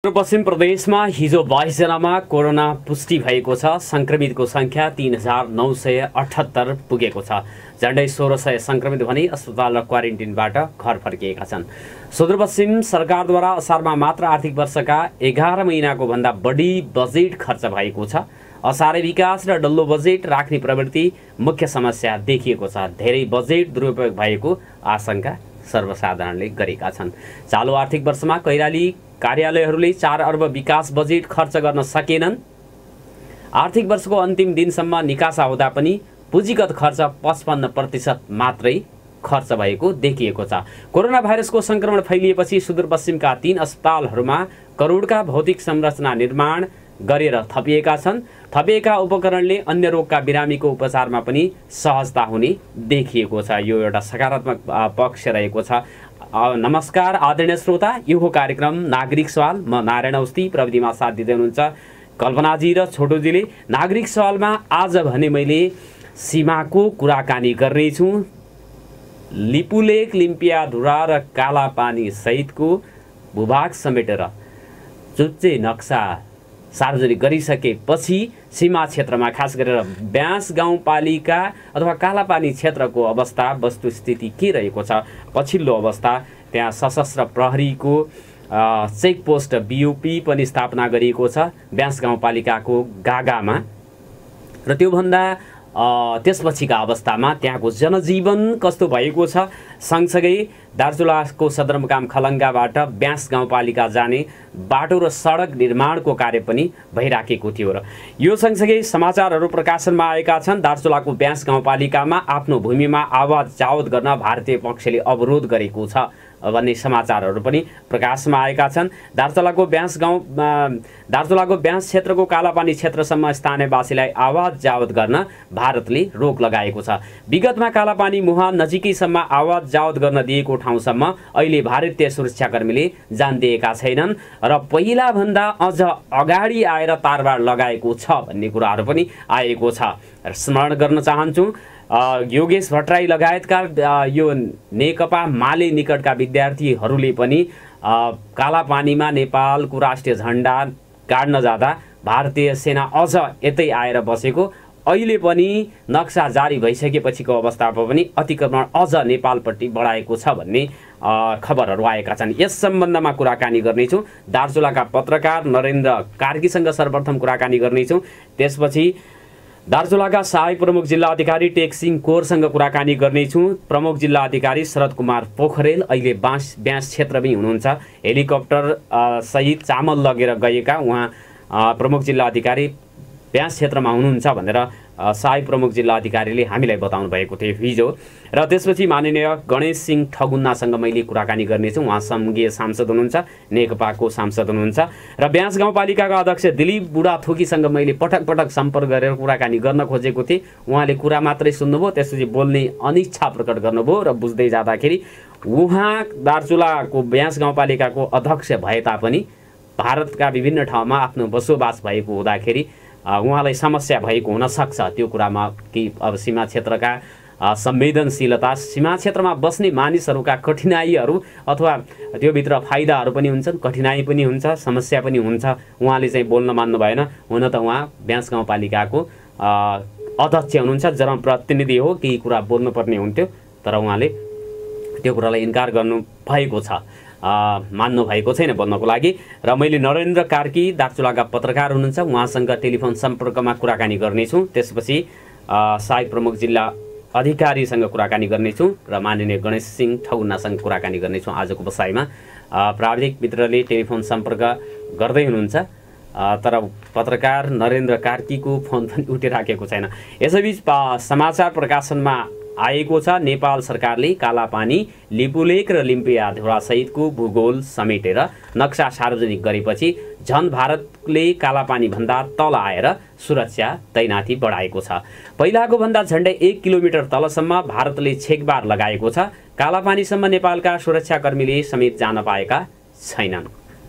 पश्चिम प्रदेशमा हिजो 22 जनामा कोरोना पुष्टि भएको छ। संक्रमितको संख्या 3978 पुगेको छ। झण्डै 1600 संक्रमित भने अस्पताल र क्वारेन्टिनबाट घर फर्किएका छन्। सुदूरपश्चिम सरकारद्वारा असारमा मात्र आर्थिक वर्षका 11 महिनाको भन्दा बढी बजेट खर्च भएको छ। असारे विकास र डल्लो बजेट राख्ने प्रवृत्ति मुख्य समस्या देखिएको छ। धेरै बजेट दुरुपयोग भएको आशंका सर्वसाधारणले गरेका छन्। चालु आर्थिक वर्षमा कैलाली कार्यालयहरूले 4 अर्ब विकास बजेट खर्च गर्न सकेनन्। आर्थिक वर्षको अन्तिम दिनसम्म निकासा हुँदा पनि पुँजीगत खर्च 55% मात्रै खर्च भएको देखिएको छ। कोरोना भाइरसको संक्रमण फैलिएपछि सुदूरपश्चिमका 3 अस्पतालहरूमा करोडका भौतिक संरचना निर्माण गरेर थपिएका छन्। थपिएका उपकरणले अन्य रोगका बिरामीको उपचारमा पनि सहजता हुने देखिएको छ। यो एउटा सकारात्मक पक्ष रहेको छ। नमस्कार आदरणीय श्रोता, यो हो कार्यक्रम नागरिक सवाल। म नारायण औस्ती, प्रविधिमा साथ दिँदै हुनुहुन्छ कल्पनाजी र छोटोजीले। नागरिक सवालमा आज भने मैले सीमाको कुराकानी गर्नेछु। लिपुलेक, लिम्पियाधुरा र कालापानी सहितको भूभाग समेटेर चुच्चे नक्सा सार्वजनिक गरिसकेपछि सीमा क्षेत्रमा खास गरेर ब्यास गाउँपालिका अथवा कालापानी क्षेत्रको अवस्था वस्तुस्थिति के रहेको छ। पछिल्लो अवस्था त्यहाँ सशस्त्र प्रहरीको चेकपोस्ट बीओपी पनि स्थापना गरिएको छ ब्यास गाउँपालिकाको गागामा। र त्योभन्दा त्यसपछिका अवस्थामा त्यहाँको जनजीवन कस्तो भएको छ। सँगसँगै दार्चुलाको सदरमुकाम खलङ्गाबाट ब्यास गाउँपालिका जाने बाटो र सडक निर्माणको कार्य पनि भइराखेको थियो। र यो सँगसँगै समाचारहरू प्रकाशनमा आएका छन्। दार्चुलाको ब्यास गाउँपालिकामा आफ्नो भूमिमा आवाज जावत गर्न भारतीय पक्षले अवरोध गरेको छ भन्ने समाचारहरू पनि प्रकाशमा आएका छन्। दार्चुलाको ब्यास क्षेत्रको कालापानी क्षेत्रसम्म स्थानीयवासीलाई आवाज जावत गर्न भारतले रोक लगाएको छ। विगतमा कालापानी मुहान नजिकैसम्म आवाज जावत गर्न दिएको ठाउँसम्म अहिले भारतीय सुरक्षाकर्मीले जान दिएका छैनन् र पहिला भन्दा अझ अगाडि आएर तारबार लगाएको छ भन्ने कुराहरू पनि आएको छ। स्मरण गर्न चाहन्छु योगेश भट्टराई लगायतका यो नेकपा माले निकटका विद्यार्थीहरूले पनि कालापानीमा नेपालको राष्ट्रिय झण्डा गाड्न जाँदा भारतीय सेना अझ यतै आएर बसेको, अहिले पनि नक्सा जारी भइसकेपछिको अवस्थामा पनि अतिक्रमण अझ नेपालपट्टि बढाएको छ भन्ने खबरहरू आएका छन्। यस सम्बन्धमा कुराकानी गर्नेछु। दार्चुलाका पत्रकार नरेन्द्र कार्कीसँग सर्वप्रथम कुराकानी गर्नेछु। त्यसपछि दार्चुलाका सहायक प्रमुख जिल्ला अधिकारी टेकसिंह कोरसँग कुराकानी गर्नेछु। प्रमुख जिल्ला अधिकारी शरद कुमार पोखरेल अहिले ब्यास क्षेत्रमै हुनुहुन्छ। हेलिकप्टर सहित चामल लगेर गएका उहाँ प्रमुख जिल्ला अधिकारी ब्यास क्षेत्रमा हुनुहुन्छ भनेर सहायक प्रमुख जिल्ला अधिकारीले हामीलाई बताउनु भएको थियो हिजो। र त्यसपछि माननीय गणेश सिंह ठगुन्नासँग मैले कुराकानी गर्नेछु। उहाँ संघीय सांसद हुनुहुन्छ, नेकपाको सांसद हुनुहुन्छ। र ब्यास गाउँपालिकाका अध्यक्ष दिलीप बुढाथोकीसँग मैले पटक पटक सम्पर्क गरेर कुराकानी गर्न खोजेको थिएँ। उहाँले कुरा मात्रै सुन्नुभयो, त्यसपछि बोल्ने अनिच्छा प्रकट गर्नुभयो र बुझ्दै जाँदाखेरि उहाँ दार्चुलाको ब्यास गाउँपालिकाको अध्यक्ष भए तापनि भारतका विभिन्न ठाउँमा आफ्नो बसोबास भएको हुँदाखेरि उहाँलाई समस्या भएको हुनसक्छ। त्यो कुरामा कि अब सीमा क्षेत्रका संवेदनशीलता, सीमा क्षेत्रमा बस्ने मानिसहरूका कठिनाइहरू अथवा त्योभित्र फाइदाहरू पनि हुन्छन्, कठिनाइ पनि हुन्छ, समस्या पनि हुन्छ। उहाँले चाहिँ बोल्न मान्नु भएन। हुन त उहाँ ब्यास गाउँपालिकाको अध्यक्ष हुनुहुन्छ, जनप्रतिनिधि हो, केही कुरा बोल्नुपर्ने हुन्थ्यो, तर उहाँले त्यो कुरालाई इन्कार गर्नु भएको छ, मान्नु भएको छैन बोल्नको लागि। र मैले नरेन्द्र कार्की दार्चुलाका पत्रकार हुनुहुन्छ, उहाँसँग टेलिफोन सम्पर्कमा कुराकानी गर्नेछु। त्यसपछि सहायक प्रमुख जिल्ला अधिकारीसँग कुराकानी गर्नेछु र माननीय गणेश सिंह ठगुन्नासँग कुराकानी गर्नेछु। आजको बसाइमा प्राविधिक मित्रले टेलिफोन सम्पर्क गर्दै हुनुहुन्छ, तर पत्रकार नरेन्द्र कार्कीको फोन पनि उठिराखेको छैन। यसैबीच समाचार प्रकाशनमा आएको छ। नेपाल सरकारले कालापानी, लिपुलेक र लिम्पियाधुरा सहितको भूगोल समेटेर नक्सा सार्वजनिक गरेपछि झन भारतले कालापानी भन्दा तल आएर सुरक्षा तैनाथी बढाएको छ। पहिलाको भन्दा झन्डै 1 किलोमिटर तलसम्म भारतले छेकबार लगाएको छ। कालापानीसम्म नेपालका सुरक्षाकर्मीले समेत जान पाएका छैनन्।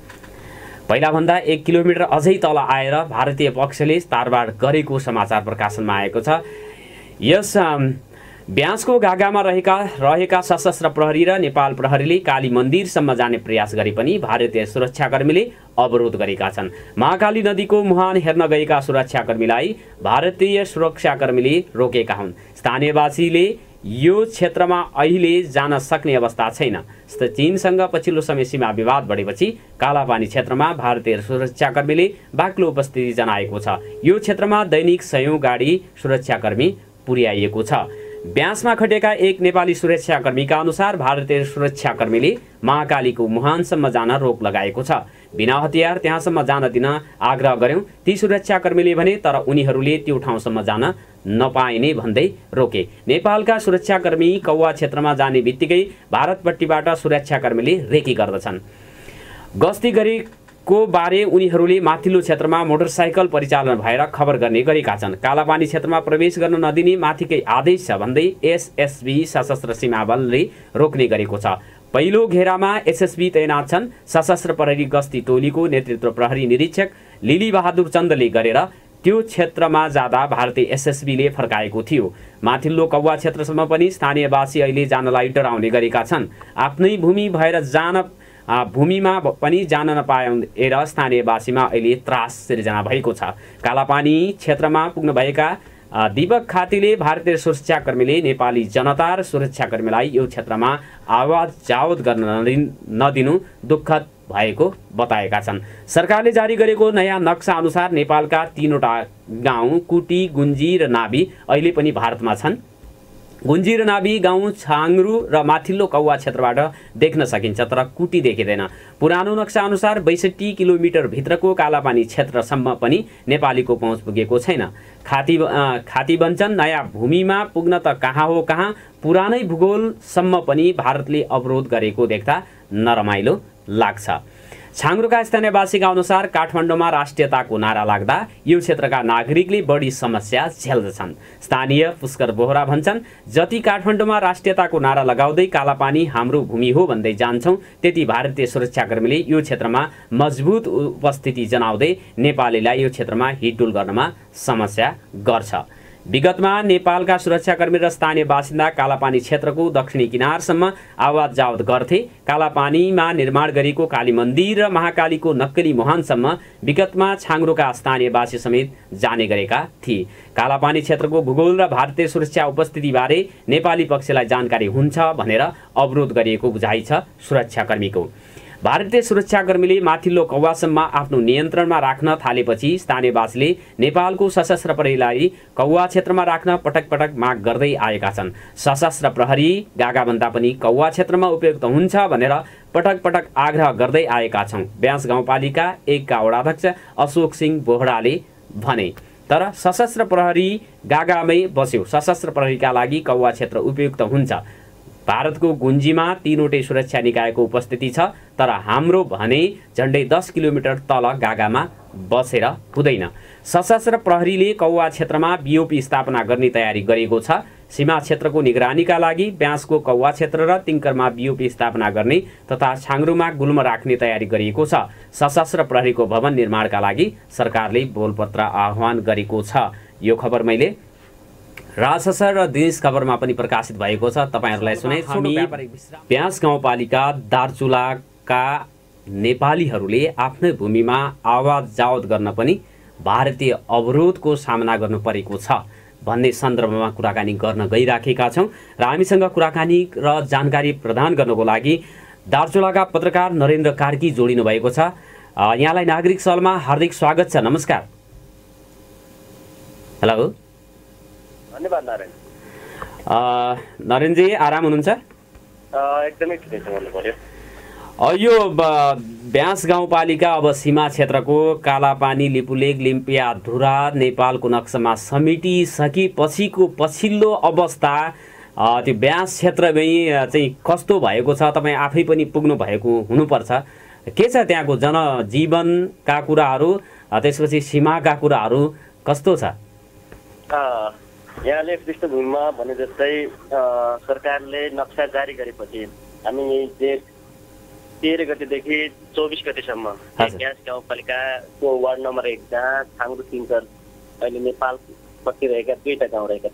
पहिलाभन्दा 1 किलोमिटर अझै तल आएर भारतीय पक्षले तारबाड गरेको समाचार प्रकाशनमा आएको छ। यस ब्यासको गागामा रहेका सशस्त्र प्रहरी र नेपाल प्रहरीले काली मन्दिरसम्म जाने प्रयास गरे पनि भारतीय सुरक्षाकर्मीले अवरोध गरेका छन्। महाकाली नदीको मुहान हेर्न गएका सुरक्षाकर्मीलाई भारतीय सुरक्षाकर्मीले रोकेका हुन्। स्थानीयवासीले यो क्षेत्रमा अहिले जान सक्ने अवस्था छैन। चीनसँग पछिल्लो समय सीमा विवाद बढेपछि कालापानी क्षेत्रमा भारतीय सुरक्षाकर्मीले बाक्लो उपस्थिति जनाएको छ। यो क्षेत्रमा दैनिक 100 गाडी सुरक्षाकर्मी पुर्याइएको छ। ब्यासमा खटेका एक नेपाली सुरक्षाकर्मीका अनुसार भारतीय सुरक्षाकर्मीले महाकालीको मुहानसम्म जान रोक लगाएको छ। बिना हतियार त्यहाँसम्म जान दिन आग्रह गर्यौं। ती सुरक्षाकर्मीले भने तर उनीहरूले त्यो ठाउँसम्म जान नपाइने भन्दै रोके। नेपालका सुरक्षाकर्मी कौवा क्षेत्रमा जाने बित्तिकै भारतपट्टिबाट सुरक्षाकर्मीले रेकी गर्दछन्। गस्ती गरेको बारे उनीहरूले माथिल्लो क्षेत्रमा मोटरसाइकल परिचालन भएर खबर गर्ने गरेका छन्। कालापानी क्षेत्रमा प्रवेश गर्न नदिने माथिकै आदेश छ भन्दै एसएसबी सशस्त्र सीमा बलले रोक्ने गरेको छ। पहिलो घेरामा एसएसबी तैनात छन्। सशस्त्र प्रहरी गस्ती टोलीको नेतृत्व प्रहरी निरीक्षक लिली बहादुर चन्दले गरेर त्यो क्षेत्रमा जाँदा भारतीय एसएसबीले फर्काएको थियो। माथिल्लो कौवा क्षेत्रसम्म पनि स्थानीयवासी अहिले जानलाई डराउने गरेका छन्। आफ्नै भूमि भएर भूमिमा पनि जान नपाएर स्थानीयवासीमा अहिले त्रास सिर्जना भएको छ। कालापानी क्षेत्रमा पुग्नुभएका दीपक खातीले भारतीय सुरक्षाकर्मीले नेपाली जनता र सुरक्षाकर्मीलाई यो क्षेत्रमा आवाज जावत गर्न नदिनु दुःखद भएको बताएका छन्। सरकारले जारी गरेको नयाँ नक्सा अनुसार नेपालका 3वटा गाउँ कुटी, गुन्जी र नाबी अहिले पनि भारतमा छन्। गुन्जी र नाबी गाउँ छाङ्रु र माथिल्लो कौवा क्षेत्रबाट देख्न सकिन्छ, तर कुटी देखिँदैन। पुरानो नक्सा अनुसार 62 किलोमिटर भित्रको कालापानी क्षेत्रसम्म पनि नेपालीको पहुँच पुगेको छैन। खाती बन्छन् नयाँ भूमिमा पुग्न त कहाँ हो कहाँ, पुरानै भूगोलसम्म पनि भारतले अवरोध गरेको देख्दा नरमाइलो लाग्छ। छाङ्रुका स्थानीयवासीका अनुसार काठमाडौँमा राष्ट्रियताको नारा लाग्दा यो क्षेत्रका नागरिकले बढी समस्या झेल्दछन्। स्थानीय पुष्कर बोहरा भन्छन्, जति काठमाडौँमा राष्ट्रियताको नारा लगाउँदै कालापानी हाम्रो भूमि हो भन्दै जान्छौँ, त्यति भारतीय सुरक्षाकर्मीले यो क्षेत्रमा मजबुत उपस्थिति जनाउँदै नेपालीलाई यो क्षेत्रमा हिडडुल गर्नमा समस्या गर्छ। विगतमा नेपालका सुरक्षाकर्मी र स्थानीय बासिन्दा कालापानी क्षेत्रको दक्षिणी किनारसम्म आवाज जावत गर्थे। कालापानीमा निर्माण गरिएको काली मन्दिर र महाकालीको नक्कली मुहानसम्म विगतमा छाङ्रोका स्थानीयवासी समेत जाने गरेका थिए। कालापानी क्षेत्रको भूगोल र भारतीय सुरक्षा उपस्थितिबारे नेपाली पक्षलाई जानकारी हुन्छ भनेर अवरोध गरिएको बुझाइ छ सुरक्षाकर्मीको। भारतीय सुरक्षाकर्मीले माथिल्लो कौवासम्म आफ्नो नियन्त्रणमा राख्न थालेपछि स्थानीयवासीले नेपालको सशस्त्र प्रहरीलाई कौवा क्षेत्रमा राख्न पटक पटक माग गर्दै आएका छन्। सशस्त्र प्रहरी गागाभन्दा पनि कौवा क्षेत्रमा उपयुक्त हुन्छ भनेर पटक पटक आग्रह गर्दै आएका छौँ, ब्यास गाउँपालिका 1 का वडाध्यक्ष अशोक सिंह बोहराले भने। तर सशस्त्र प्रहरी गागामै बस्यो, सशस्त्र प्रहरीका लागि कौवा क्षेत्र उपयुक्त हुन्छ। भारतको गुन्जीमा 3वटै सुरक्षा निकायको उपस्थिति छ, तर हाम्रो भने झन्डै 10 किलोमिटर तल गागामा बसेर हुँदैन। सशस्त्र प्रहरीले कौवा क्षेत्रमा बिओपी स्थापना गर्ने तयारी गरेको छ। सीमा क्षेत्रको निगरानीका लागि ब्यासको कौवा क्षेत्र र तिङ्करमा बिओपी स्थापना गर्ने तथा छाङ्रुमा गुल्म राख्ने तयारी गरिएको छ। सशस्त्र प्रहरीको भवन निर्माणका लागि सरकारले बोलपत्र आह्वान गरेको छ। यो खबर मैले राजसर र दिनेश खबरमा पनि प्रकाशित भएको छ, तपाईहरुलाई सुनाइछु। ब्यास गाउँपालिका दार्चुलाका नेपालीहरूले आफ्नै भूमिमा आवाज जावत गर्न पनि भारतीय अवरोधको सामना गर्नु परेको छ भन्ने सन्दर्भमा कुराकानी गर्न गइराखेका छौं र हामीसँग कुराकानी र जानकारी प्रदान गर्नको लागि दार्चुलाका पत्रकार नरेन्द्र कार्की जोडिनु भएको छ। यहाँलाई नागरिक सलमा हार्दिक स्वागत छ। नमस्कार। हेलो। धन्यवाद नारायण। नरेन्द्रजी आराम हुनुहुन्छ? एकदमै ठिकै छ भन्नु पर्यो। यो ब्यास गाउँपालिका अब सीमा क्षेत्रको कालापानी, लिपुलेक, लिम्पिया, धुरा नेपालको नक्सामा समेटिसकेपछिको पछिल्लो अवस्था त्यो ब्यास क्षेत्रमै चाहिँ कस्तो भएको छ? तपाईँ आफै पनि पुग्नु भएको हुनुपर्छ। के छ त्यहाँको जनजीवनका कुराहरू, त्यसपछि सीमाका कुराहरू कस्तो छ? यहाँले पृष्ठभूमिमा भने जस्तै सरकारले नक्सा जारी गरेपछि हामी जेठ 13 गतेदेखि 24 गतेसम्म ब्यास गाउँपालिकाको वार्ड नम्बर 1 जहाँ छाङ्रु तिङ्कर अहिले नेपालपट्टि रहेका 2टा गाउँ रहेका छन्,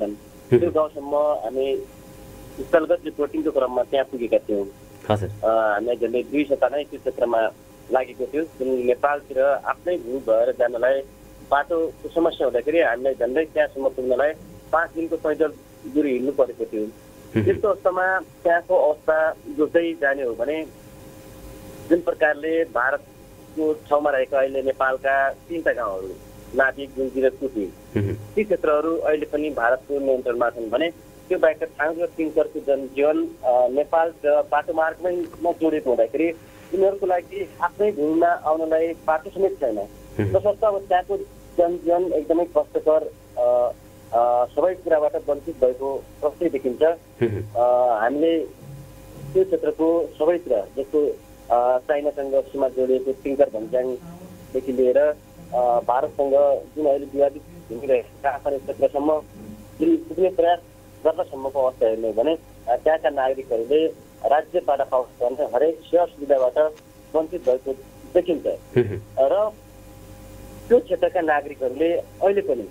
त्यो गाउँसम्म हामी स्थलगत रिपोर्टिङको क्रममा त्यहाँ पुगेका थियौँ। हामीलाई झन्डै 2 सप्ताह नै त्यो क्षेत्रमा लागेको थियो। जुन नेपालतिर आफ्नै भू भएर जानलाई बाटोको समस्या हुँदाखेरि हामीलाई झन्डै त्यहाँसम्म पुग्नलाई 5 दिनको पैदल दूरी हिँड्नु परेको थियो। त्यस्तो अवस्थामा त्यहाँको अवस्था जोड्दै जाने हो भने जुन प्रकारले भारतको ठाउँमा रहेका अहिले नेपालका 3टा गाउँहरू नाभिक, गुन्जी र कुटी, ती क्षेत्रहरू अहिले पनि भारतको नियन्त्रणमा छन् भने त्यो बाहेक छाङ र तिङसरको जनजीवन नेपाल र बाटो मार्गमै जोडेको हुँदाखेरि उनीहरूको लागि आफ्नै भूमिमा आउनलाई बाटो समेत छैन। तसर्थ अब त्यहाँको जनजीवन एकदमै कष्टकर, सबै कुराबाट वञ्चित भएको प्रश्न देखिन्छ। हामीले त्यो क्षेत्रको सबैतिर जस्तो चाइनासँग सीमा जोडिएको तिङकर भन्ज्याङदेखि लिएर भारतसँग जुन अहिले विवादित भूमिरहेको काफारे क्षेत्रसम्म जुन पुग्ने प्रयास गर्नसम्मको अवस्था हेर्ने हो भने त्यहाँका नागरिकहरूले राज्यबाट पाउने हरेक सेवा सुविधाबाट वञ्चित भएको देखिन्छ। र त्यो क्षेत्रका नागरिकहरूले अहिले पनि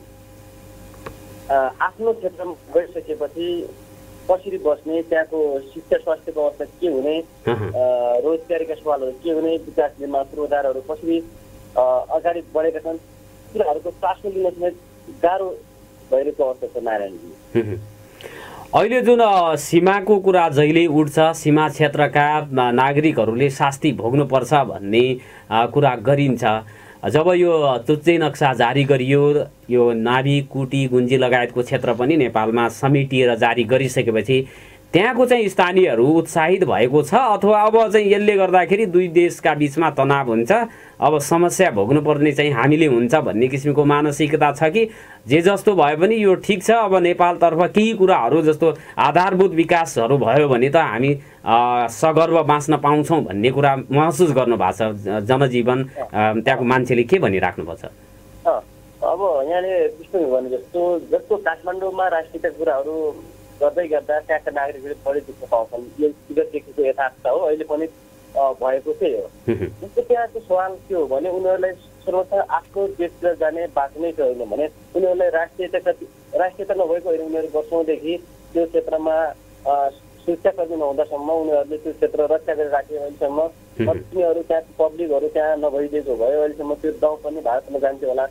आफ्नो क्षेत्रमा गइसकेपछि कसरी बस्ने, त्यहाँको शिक्षा स्वास्थ्यको अवस्था के हुने, रोजगारीका सवालहरू के हुने, विकास निर्माण पूर्वाधारहरू कसरी अगाडि बढेका छन्, कुराहरूको चासो लिन समेत गाह्रो भइरहेको अवस्था छ नारायणजी। अहिले जुन सीमाको कुरा जहिले उठ्छ, सीमा क्षेत्रका नागरिकहरूले शास्ति भोग्नुपर्छ भन्ने कुरा गरिन्छ। जब यो चुच्चे नक्सा जारी गरियो, यो नाभिक, कुटी, गुन्जी लगायतको क्षेत्र पनि नेपालमा समेटिएर जारी गरिसकेपछि त्यहाँको चाहिँ स्थानीयहरू उत्साहित भएको छ अथवा अब चाहिँ यसले गर्दाखेरि दुई देशका बिचमा तनाव हुन्छ, अब समस्या भोग्नुपर्ने चाहिँ हामीले हुन्छ भन्ने किसिमको मानसिकता छ कि जे जस्तो भए पनि यो ठिक छ, अब नेपालतर्फ केही कुराहरू जस्तो आधारभूत विकासहरू भयो भने त हामी सगर्व बाँच्न पाउँछौँ भन्ने कुरा महसुस गर्नु भएको छ जनजीवन, त्यहाँको मान्छेले के भनिराख्नु भएको छ? अब यहाँले विष्णु भने जस्तो काठमाडौँमा राष्ट्रिय कुराहरू गर्दै गर्दा त्यहाँका नागरिकहरूले बढी दुःख पाउँछन्, यो विगतदेखिको यथार्थ हो, अहिले पनि भएको चाहिँ हो। जस्तो त्यहाँको सवाल के हो भने उनीहरूलाई सर्वथा आफ्नो देशतिर जाने बाटो नै होइन भने उनीहरूलाई राष्ट्रियता नभएको होइन, उनीहरू वर्षौँदेखि त्यो क्षेत्रमा सुरक्षाकर्मी नहुँदासम्म उनीहरूले त्यो क्षेत्र रक्षा गरेर राखे। अहिलेसम्म उनीहरू त्यहाँको पब्लिकहरू त्यहाँ नभइदिएको भयो, अहिलेसम्म त्यो गाउँ पनि भारतमा जान्थ्यो होला।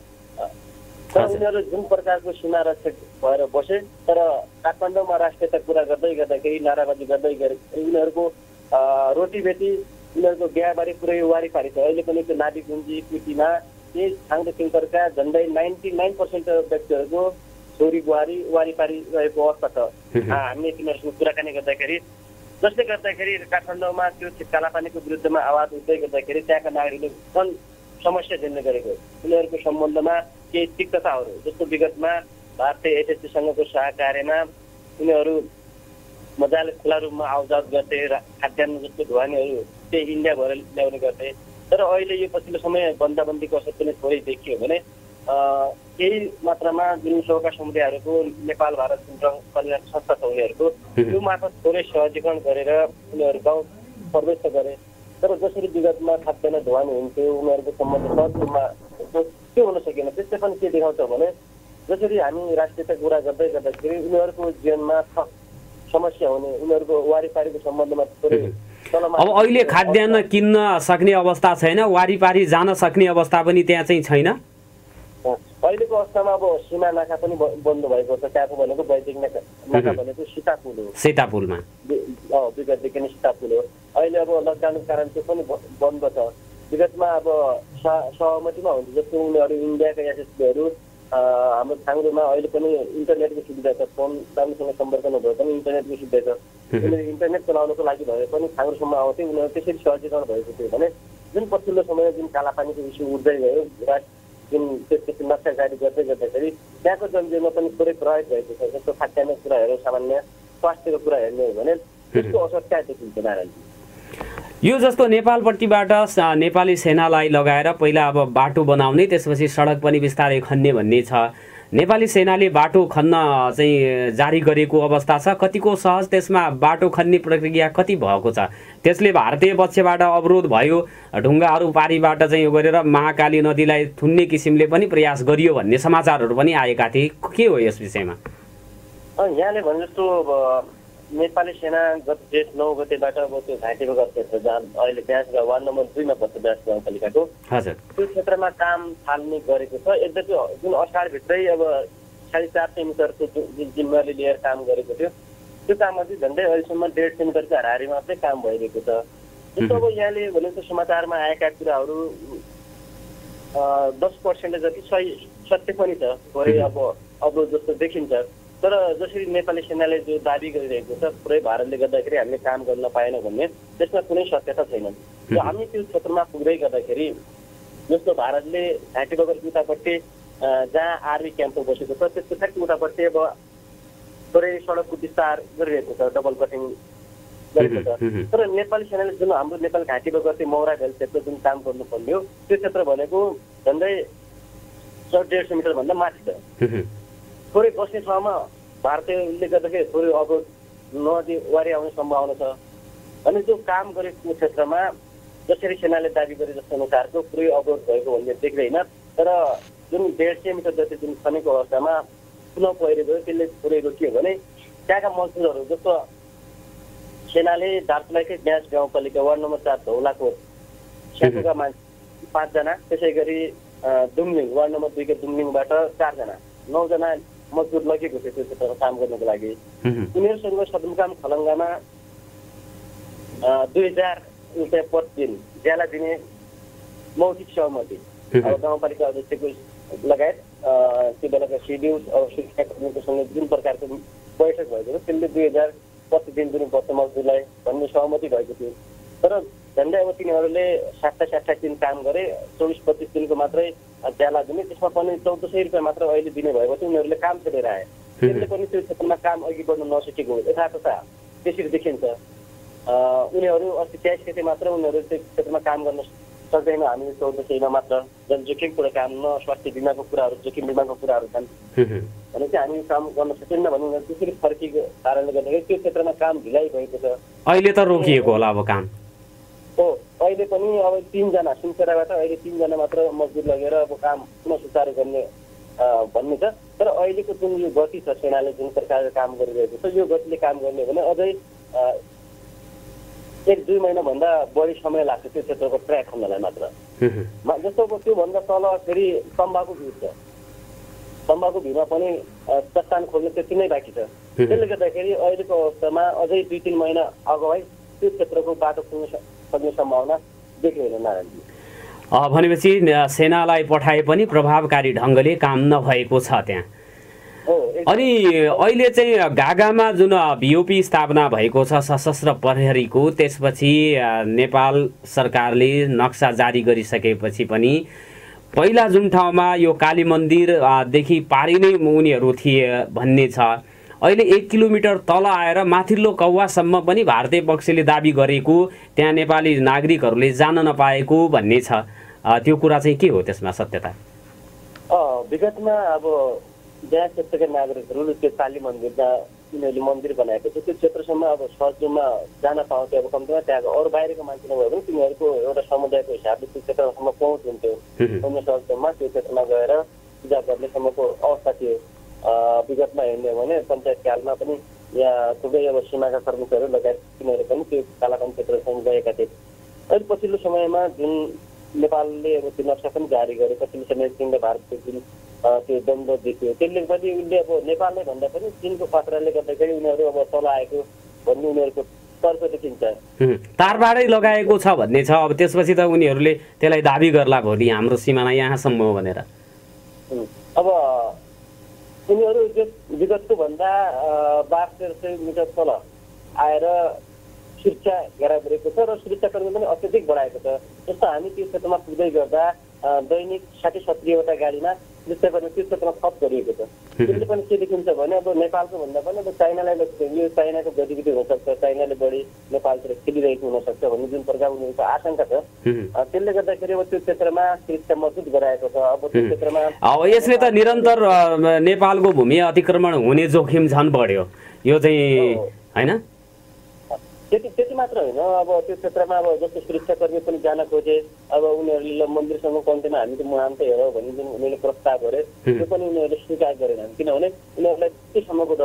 तर उनीहरू जुन प्रकारको सीमा रक्षक भएर बसे, तर काठमाडौँमा राष्ट्रियता कुरा गर्दै गर्दाखेरि नाराबाजी गर्दै गर्दाखेरि उनीहरूको रोटीबेटी, उनीहरूको बिहाबारी पुरै वारिपारी छ। अहिले पनि त्यो नाभिक, गुन्जी, कुटीमा त्यही छाङ र तिङसरका झन्डै 99% व्यक्तिहरूको छोरी बुहारी वारिपारी रहेको अवस्था छ। हामीले तिनीहरूसँग कुराकानी गर्दाखेरि जसले गर्दाखेरि काठमाडौँमा त्यो कालापानीको विरुद्धमा आवाज उठ्दै गर्दाखेरि त्यहाँका नागरिकले समस्या झेल्ने गरेको, उनीहरूको सम्बन्धमा केही तिक्तताहरू जस्तो विगतमा भारतीय एसएससीसँगको सहकार्यमा उनीहरू मजाले खुला रूपमा आउजाउ गर्थे, खाद्यान्न जस्तो ढुवानीहरू त्यही इन्डिया भएर ल्याउने गर्थे। तर अहिले यो पछिल्लो समय बन्दाबन्दीको असर पनि थोरै देखियो भने केही मात्रामा जुन सहकारी समुदायहरूको नेपाल भारत कल्याण संस्था छ उनीहरूको त्यो मार्फत थोरै सहजीकरण गरेर उनीहरू गाउँ प्रवेश गरे। तर जसरी विगतमा खाद्यान्न ढुवानी हुन्थ्यो उनीहरूको सम्बन्ध सहज रूपमा त्यो हुन सकेन। त्यसले पनि के देखाउँछ भने जसरी हामी राष्ट्रियता कुरा गर्दै गर्दाखेरि उनीहरूको जीवनमा समस्या हुने, उनीहरूको वारिपारीको सम्बन्धमा थोरै अब अहिले खाद्यान्न किन्न सक्ने अवस्था छैन, वारिपारी जान सक्ने अवस्था पनि त्यहाँ चाहिँ छैन। अहिलेको अवस्थामा अब सीमा नाका पनि बन्द भएको छ। त्यहाँको भनेको वैदिक नाका भनेको सीतापुल हो, सीतापुलमा विगतदेखि नै सीतापुल हो। अहिले अब लकडाउनको कारण त्यो पनि बन्द छ। विगतमा अब सहमतिमा हुन्छ जस्तो उनीहरू इन्डियाका एसएसपीहरू हाम्रो छाङ्ग्रोमा अहिले पनि इन्टरनेटको सुविधा छ, फोन राम्रोसँग सम्पर्क नभए पनि इन्टरनेटको सुविधा छ। उनीहरू इन्टरनेट चलाउनको लागि भए पनि छाङ्ग्रोसम्म आउँथे, उनीहरू त्यसरी सहजीकरण भएको थियो भने जुन पछिल्लो समय जुन कालापानीको इस्यु उठ्दै गयो, जुन त्यसपछि नक्सा जारी गर्दै गर्दाखेरि त्यहाँको जनजीवनमा पनि थोरै प्रभावित भएको छ। जस्तो खाद्यान्न कुरा हेऱ्यो, सामान्य स्वास्थ्यको कुरा हेर्ने हो भने त्यसको असर त्यहाँ देखिन्छ नारायणजी। यो जस्तो नेपालपट्टिबाट नेपाली सेनालाई लगाएर पहिला अब बाटो बनाउने, त्यसपछि सडक पनि बिस्तारै खन्ने भन्ने छ। नेपाली सेनाले बाटो खन्न चाहिँ जारी गरेको अवस्था छ, कतिको सहज त्यसमा बाटो खन्ने प्रक्रिया कति भएको छ? त्यसले भारतीय पक्षबाट अवरोध भयो, ढुङ्गाहरू पारीबाट चाहिँ यो गरेर महाकाली नदीलाई थुन्ने किसिमले पनि प्रयास गरियो भन्ने समाचारहरू पनि आएका थिए, के हो यस विषयमा? यहाँले भने जस्तो अब नेपाली सेना गत जेठ 9 गतेबाट अब त्यो घाँटी बगर क्षेत्र जहाँ अहिले ब्यासगाउँ वार्ड नम्बर 2 मा पर्छ ब्यास गाउँपालिकाको त्यो क्षेत्रमा काम थाल्ने गरेको छ। यद्यपि जुन असारभित्रै अब 4.5 मिटरको जुन जिम्मेवारी लिएर काम गरेको थियो त्यो काममा चाहिँ झन्डै अहिलेसम्म 1.5 मिटरको हाराहारी मात्रै काम भइरहेको छ। जस्तो अब यहाँले भनेको समाचारमा आएका कुराहरू 10% जति सही सत्य पनि छ, थोरै अब जस्तो देखिन्छ। तर जसरी नेपाली सेनाले जो दाबी गरिरहेको छ पुरै भारतले गर्दाखेरि हामीले काम गर्न पाएन भन्ने त्यसमा कुनै सत्यता छैन। र हामी त्यो क्षेत्रमा पुग्दै गर्दाखेरि जस्तो भारतले घाँटी बगर उतापट्टि जहाँ आर्मी क्याम्प बसेको छ त्यसको ठ्याक्क उतापट्टि अब थोरै सडकको विस्तार गरिरहेको छ, डबल कटिङ गरेको छ। तर नेपाली सेनाले जुन हाम्रो नेपाल घाँटी बगर चाहिँ मौरा भेल क्षेत्र जुन काम गर्नुपर्ने हो त्यो क्षेत्र भनेको झन्डै 150 मिटरभन्दा माथि छ। थोरै बस्ने ठाउँमा भारतीयले गर्दाखेरि थोरै अवरोध नदी वारी आउने सम्भावना छ। अनि त्यो काम गरेको क्षेत्रमा जसरी सेनाले दाबी गरे जस्तो अनुसारको पुरै अवरोध भएको भन्ने देख्दैन। तर जुन 150 मिटर जति जुन खनेको अवस्थामा पुनः पहिरो गयो त्यसले पुरै रोकियो भने त्यहाँका मजदुरहरू जस्तो सेनाले दार्चुलाकै ब्यास गाउँपालिका वार्ड नम्बर 4 धौलाको स्याकुका मान्छे 5 जना, त्यसै गरी दुमलिङ वार्ड नम्बर 2 को दुमलिङबाट 4 जना, 9 जना मजदुर लगेको थियो त्यो क्षेत्रमा काम गर्नको लागि। उनीहरूसँग सदरमुकाम खलङ्गामा 2000 रुपियाँ प्रतिदिन ज्याला दिने मौखिक सहमति अब गाउँपालिका अध्यक्षको लगायत त्यो बेलाका सिडिओ अब शिक्षाकर्मीकोसँग जुन प्रकारको बैठक भएको थियो त्यसले 2000 प्रतिदिन दिनुपर्छ मजदुरलाई भन्ने सहमति भएको थियो। तर झन्डै अब तिनीहरूले 27-28 दिन काम गरे, 24-25 दिनको मात्रै ज्याला दिने, त्यसमा पनि 1400 रुपियाँ मात्र अहिले दिने भएपछि उनीहरूले काम छोडेर आए। त्यसले पनि त्यो क्षेत्रमा काम अघि बढ्न नसकेको हो यथातथा त्यसरी देखिन्छ। उनीहरू अस्ति 23 गते मात्र उनीहरू त्यो क्षेत्रमा काम गर्न सक्दैन। हामी 1400 मात्र जनजोखिम कुरा काम न स्वास्थ्य बिमाको कुराहरू जोखिम बिमाको कुराहरू छन् भने चाहिँ हामी काम गर्न सकिन्न भन्ने उनीहरू त्यसरी फर्किएको कारणले गर्दाखेरि त्यो क्षेत्रमा काम ढिलाइ भएको छ। अहिले त रोकिएको होला अब काम हो। अहिले पनि अब 3 जना सुनखेराबाट अहिले 3 जना मात्र मजदुर लगेर अब काम पुनः सुचारू गर्ने भन्ने छ। तर अहिलेको जुन यो गति छ सेनाले जुन प्रकारले काम गरिरहेको छ यो गतिले काम गर्ने हो भने अझै 1-2 महिनाभन्दा बढी समय लाग्छ त्यो क्षेत्रको ट्र्याक खन्नलाई मात्र। जस्तो अब त्योभन्दा तल फेरि तम्बाकु भिड छ, तम्बाकु भिडमा पनि चट्टान खोल्ने त्यति नै बाँकी छ। त्यसले गर्दाखेरि अहिलेको अवस्थामा अझै 2-3 महिना अगावै त्यो क्षेत्रको बाटो पुग्न सक्ने सम्भावना देखिँदैन नारायणजी। भनेपछि सेनालाई पठाए पनि प्रभावकारी ढङ्गले काम नभएको छ त्यहाँ। अनि अहिले चाहिँ गागामा जुन बिओपी स्थापना भएको छ सशस्त्र प्रहरीको, त्यसपछि नेपाल सरकारले नक्सा जारी गरिसकेपछि पनि पहिला जुन ठाउँमा यो काली मन्दिरदेखि पारि नै उनीहरू थिए भन्ने छ, अहिले 1 किलोमिटर तल आएर माथिल्लो कौवासम्म पनि भारतीय पक्षले दाबी गरेको त्यहाँ नेपाली नागरिकहरूले जान नपाएको भन्ने छ। त्यो कुरा चाहिँ के हो त्यसमा सत्यता? विगतमा अब जहाँ क्षेत्रका नागरिकहरूले त्यो काली मन्दिरमा उनीहरूले मन्दिर बनाएको छ त्यो क्षेत्रसम्म अब सहजमा जान पाउँथ्यो। अब कम्तीमा त्यहाँको अरू बाहिरको मान्छे नभए पनि तिनीहरूको एउटा समुदायको हिसाबले त्यो क्षेत्रसम्म पहुँच हुन्थ्यो। अन्य सहजमा त्यो क्षेत्रमा गएर पूजा गर्नेसम्मको अवस्था थियो। विगतमा हेर्ने हो भने पञ्चायत कालमा पनि यहाँ थुप्रै अब सीमाका कर्मचारीहरू लगायत तिनीहरू पनि त्यो कालापानी क्षेत्रसम्म गएका थिए। अहिले पछिल्लो समयमा जुन नेपालले अब त्यो नक्सा पनि जारी गर्यो, पछिल्लो समय चीन र भारतको जुन त्यो द्वन्द्व देखियो त्यसले पनि उसले अब नेपालले भन्दा पनि चीनको खतराले गर्दाखेरि उनीहरू अब तल आएको भन्ने उनीहरूको तर्क देखिन्छ। तारबाडै लगाएको छ भन्ने छ। अब त्यसपछि त उनीहरूले त्यसलाई दाबी गर्ला भोलि हाम्रो सिमाना यहाँसम्म हो भनेर। अब उनीहरू जो विगतको भन्दा 1200 मिटर तल आएर सुरक्षा घेरा गरेको छ र सुरक्षाकर्मी पनि अत्यधिक बढाएको छ। जस्तो हामी त्यो क्षेत्रमा पुग्दै गर्दा दैनिक 60-70वटा गाडीमा सुरक्षाकर्मी त्यो क्षेत्रमा थप गरिएको छ। त्यसले पनि के देखिन्छ भने अब नेपालको भन्दा पनि अब चाइनालाई यो चाइनाको गतिविधि हुनसक्छ, चाइनाले बढी नेपालतिर खेलिरहेको हुनसक्छ भन्ने जुन प्रकार उनीहरूको आशंका छ। त्यसले गर्दाखेरि अब त्यो क्षेत्रमा सुरक्षा मजबुत गराएको छ। अब त्यो क्षेत्रमा अब यसले त निरन्तर नेपालको भूमि अतिक्रमण हुने जोखिम झन् बढ्यो यो चाहिँ हैन? त्यति मात्र होइन, अब त्यो क्षेत्रमा अब जस्तो सुरक्षाकर्मी पनि जान खोजे, अब उनीहरूले मन्दिरसँग कन्टेमा हामी त मुहान त हेरौँ भन्ने जुन उनीहरूले प्रस्ताव गरे त्यो पनि उनीहरूले स्वीकार गरेनन्। किनभने उनीहरूलाई त्यतिसम्मको डर